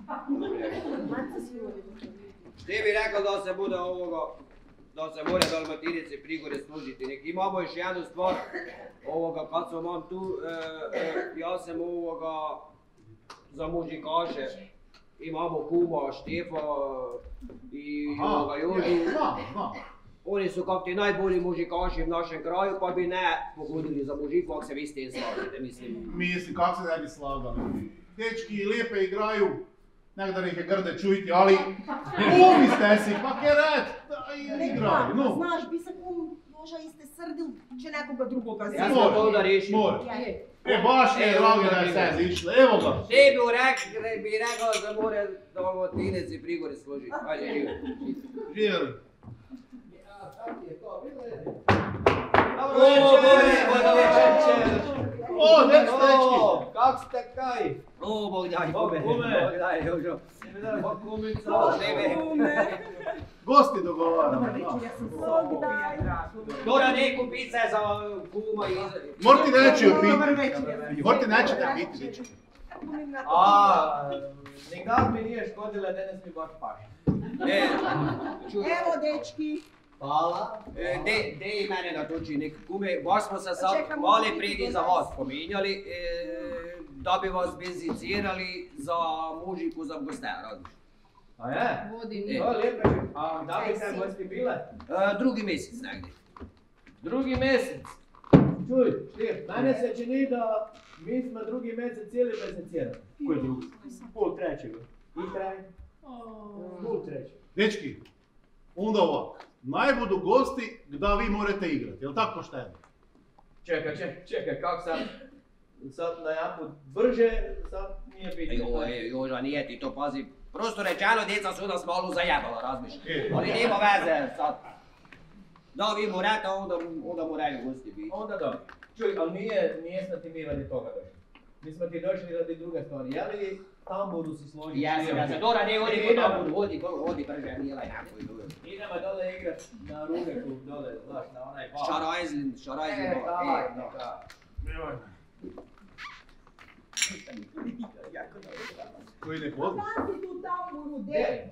Ti bi rekao da se bude ovoga, da se more Dalmatinice Prigore služiti. Nek imamo još jednu stvar, ovoga, kad sam vam tu, e, e, ja sam ovoga, za mužikaše. Imamo kuma, Štefa i ovoga Jožu. Znam, znam. Oni su kao ti najbolji mužikaši u našem kraju, pa bi ne pogodili za mužiku ako se vi s tim slavite, mislim. Mislim, kako se ne bi slagali. Dečki lijepe igraju, nek da neke grde čujti, ali umi ste si, pa ke red, da i igraju, no. Znaš, bi se kum možda iste srdil, će nekoga drugoga Ja ziti. sam to da riješim. More. E, baš je dragi da je sve zišle, evo ga. Ti bi rekao, bi rekao da se more Dalmatinice Prigore služiti. Ajde, živjeli. Živjeli. Dobro večer, dobro večer. O, nek stečki. Kak ste kaj? O, Bog daj, kume. Bog daj, Jožo. Kumica. Kume. Gosti dogovaramo. Dora neku pice za kuma i... Morti neće joj piti. Morti nećete piti, neće. A, nikak mi nije škodila, danes mi baš paši. E, Evo, dečki. Hvala. E, de, de i mene natoči nek kume, baš smo se sad mali predi za vas pomenjali, e, da bi vas bezicirali za mužiku za gosteja, razmiš? A je? Vodi E. nije. To lijepo. A da bi se gosti bile? E, drugi mjesec negdje. Drugi mjesec. Čuj, Štef, mene se čini da mi smo drugi mjesec cijeli bezicirani. Koji drugi? Pol trećega. I kraj. Pol trećega. Dečki, onda ovak. Naj budu gosti da vi morate igrati, jel tako pošteno? Čekaj, čekaj, čekaj, kak sad? Sad na jedan brže, sad nije bitno. Joj, Joža, nije ti to, pazi. Prosto rečeno, djeca su nas malo zajebala, razmiš? E. Ali nema veze sad. Da vi morate, onda, onda moraju gosti biti. Onda dobro. Čuj, ali nije, nije smo ti mi radi toga došli. Mi smo ti došli radi druge stvari. Je li tamburu si složiti? Jesam, ja se Dora ne odi po tamburu, odi, odi brže, nije lajnako i drugo. Idemo dole igrat na ruleku, dole, znaš, na onaj bar. Šarajzlin, šarajzlin. E, tak, tak. Koji ne poznaš? Daj ti tu tamburu, de.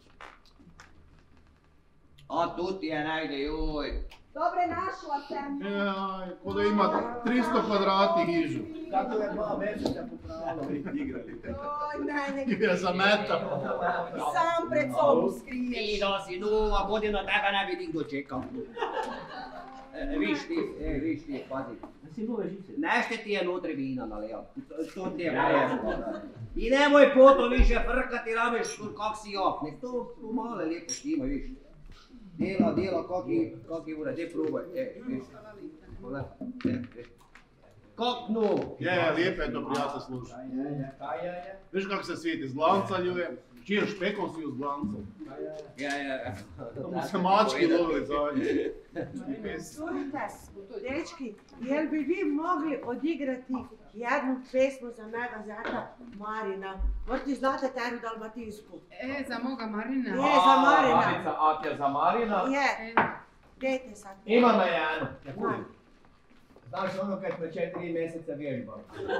A tu ti je negdje, joj. Dobre, našla sam. Jaj, ko da ima tristo kvadrati hižu. Kako je dva mjeseca popravila? Igrali. Oj, ne, ne. Igra za meta. Sam pred sobom Ti skriješ. da si nova godina, tebe ne bi nikdo čekao. E, viš ti, e, viš ti, pazi. Nešto ti je nutri vina nalijal. To ti je moje. I nemoj potom više frkati, rameš kak si jak. Nek to tu male lijepo štima, viš. Dela, dela, kaki, kaki ura, gdje probaj. E, viš. Pogledaj, e, e. Kakno? Je, lijepo je to prijatelj slušati. Viš kako se svijet izglancaljuje, čijel špekom si uzglancao. Ja, ja, ja. To mu se mački lovili zadnje. Čujte, dečki, jel bi vi mogli odigrati jednu pesmu za mega zata Marina? Mor ti znate teru dalmatinsku? E, za moga Marina. Je, za Marina. Anica, Atja za Marina. Je, dejte sad. Imam na Janu. Maj. Znaš ono kad smo četiri mjeseca vježbali.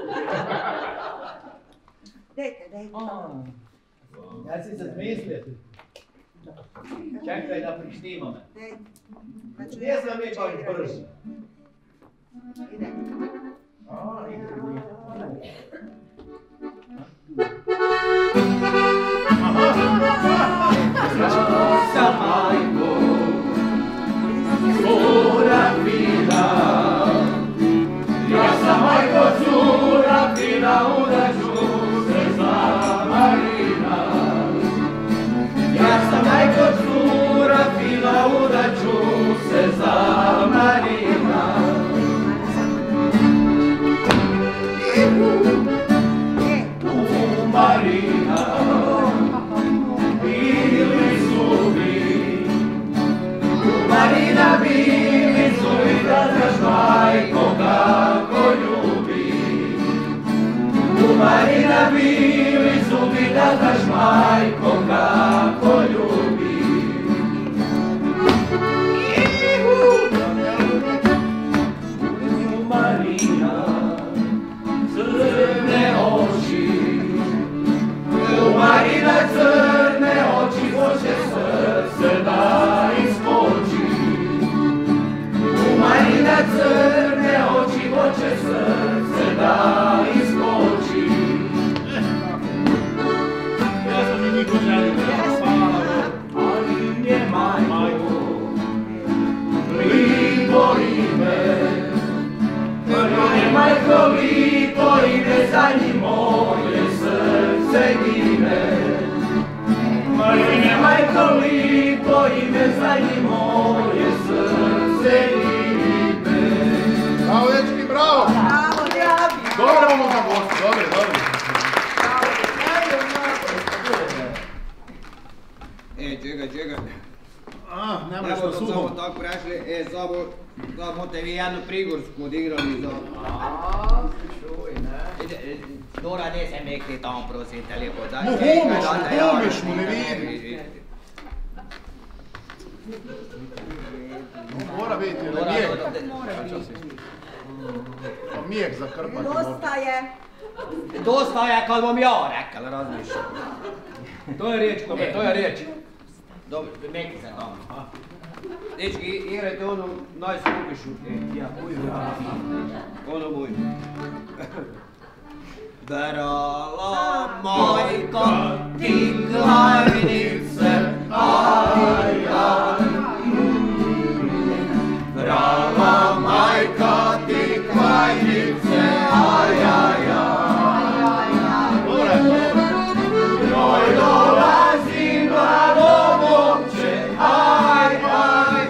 Dejte, dejte. Ja si se zmislio. Čekaj da prištima me. Dejte. Gdje sam mi baš brž? Ide. Sa majkom, cura fina, ja sam majko cura fina, udaću se za Marina. Ja sam majko cura fina, udaću se za Marina. U Marina bili su mi, u Marina bili su mi, da znaš majko kako ljubi. U Marina bili su mi, da znaš majko kako ljubi. U Marina crne oči, u Marina crne oči, hoće srce da iskoči. U Marina crne oči, hoće srce da iskoči. Ja sam i niko želim. Ali nje majko, lipo ime, nje majko lipo ime, za njim moje srce gine. Nje majko lipo ime, za njim moje srce gine. Bravo, dečki, bravo! Bravo, Drabi! Dobro vam za gostu, dobro, dobro. E, čekaj, čekaj. A, nema Evo što to samo suho. tako prešli, e, samo, samo te vi jednu prigorsku odigrali za... A, čuj, ne. Ide, e, Dora, ne se mekni tam, prosim te lijepo. Daj, Mu čekaj, humiš, da mu te ja- humiš, mu ne vidi. Mora biti, ili Dora, mijek. Dora, de- Mora biti. Pa mijek za krpati. Dosta je. Dosta je kad vam ja rekal, razmišljam. To je riječ, kome, to je riječ. Dobro, meki se tamo. Dečki, igrajte onu najskupišu. E, ja, uju, ja. Ono moju. Brala majka ti klajnice, aj, aj. Brala majka ti klajnice, aj, aj, aj. Joj dolazi mlado momče, aj, aj.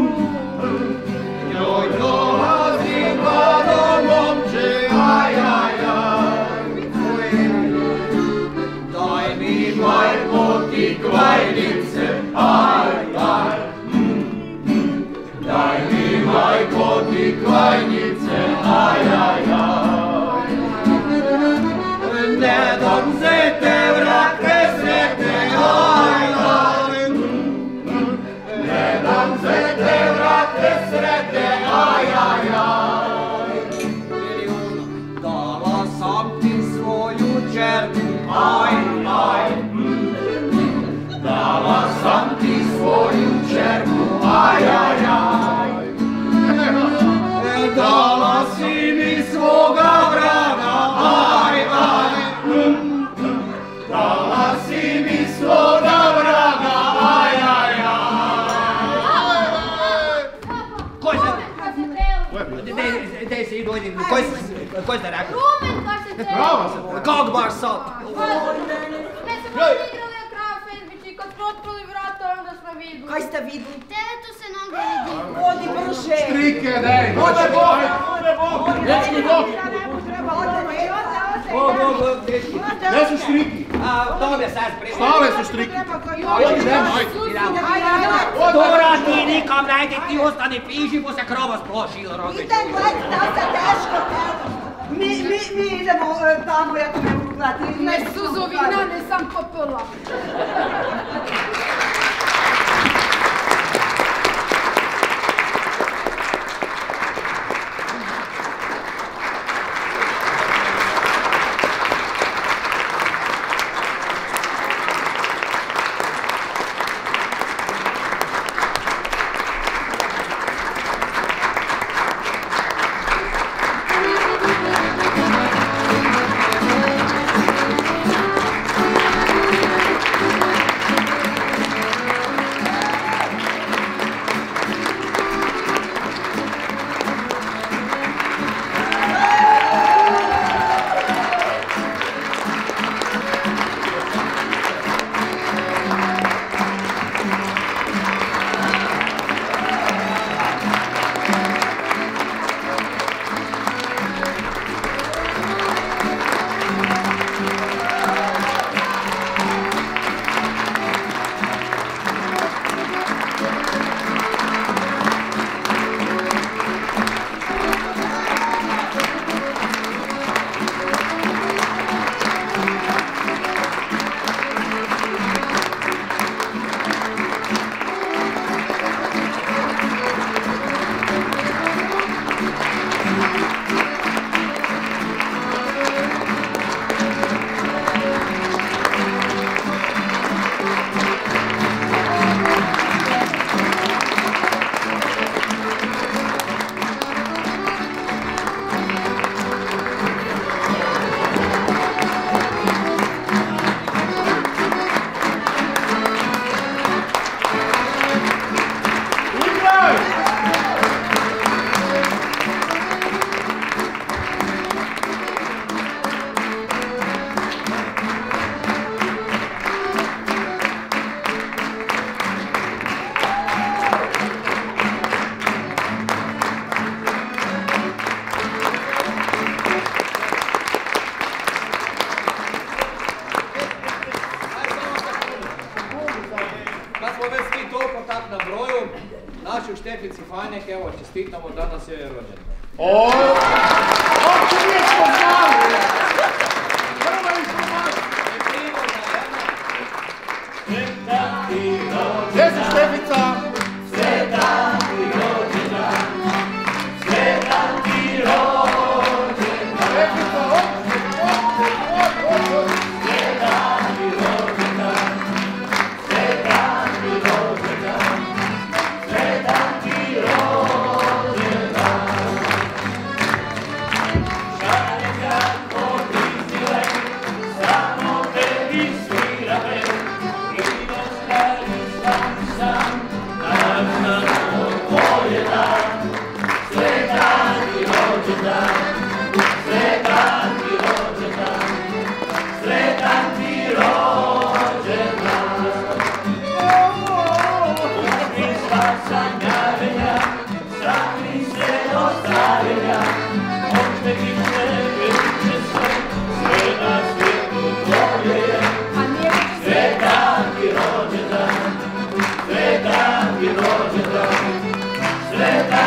Joj dolazi mlado momče, aj, aj, aj. Daj mi majko ti klajnice, aj, aj. Daj mi majko ti klajnice, aj, aj, aj. Ne dam se te vrate sretne, aj, aj. Ne dam se te vrate sretne, aj, aj, aj. Dala sam ti svoju čerku, aj, aj. Dala sam ti svoju čerku, aj, aj, aj. Dala si mi svoga vraga, aj, aj. Dala si mi svoga vraga, aj, aj, aj. Koji se... Dej se idu, idi, koji se... Koji ste rekli? Rumen kar se treba. Bravo se. Kak baš sad? Ne smo malo igrali na kraju Fezbići, kad smo otkrili vrata, onda smo vidjeli. Kaj ste vidjeli? Teletu se noge vidi. Odi brže. Štrike, daj. Ode Bog. Ode Bog. Dečki, Bog. Bog, Bog, Bog, dečki. Gdje su štriki? A, tome sad spremno. Stale su štriki. Ajde, idemo, ajde. Dora, ti nikam najde, ti ostane piži, bo se krava splošila, robić. Idem gled, da se teško. Mi, mi, mi idemo e, tamo, ja to ne mogu gledati. Ne suzovina, ne sam popila. Našoj Štefici Fajnek, evo, čestitamo, danas je rođendan. O, ovdje nismo znali! Prva informacija! Gdje si Štefica? Sretan ti rođendan, sretan ti rođendan. Štefica, ovdje, ovdje, ovdje, sretan ti rođendan, sretan ti rođendan, sretan ti rođendan. Šare kratko prizile, samo tebi svirave, i ostali sam sam, dan na tvoj dan. Sretan ti rođendan, sretan ti rođendan, sretan ti rođendan. Pusti sva sanjarenja, sakri se ostavlja, očne više vječe sve, sve na svijetu tvoje je. Sretan ti rođendan, sretan ti rođendan, sretan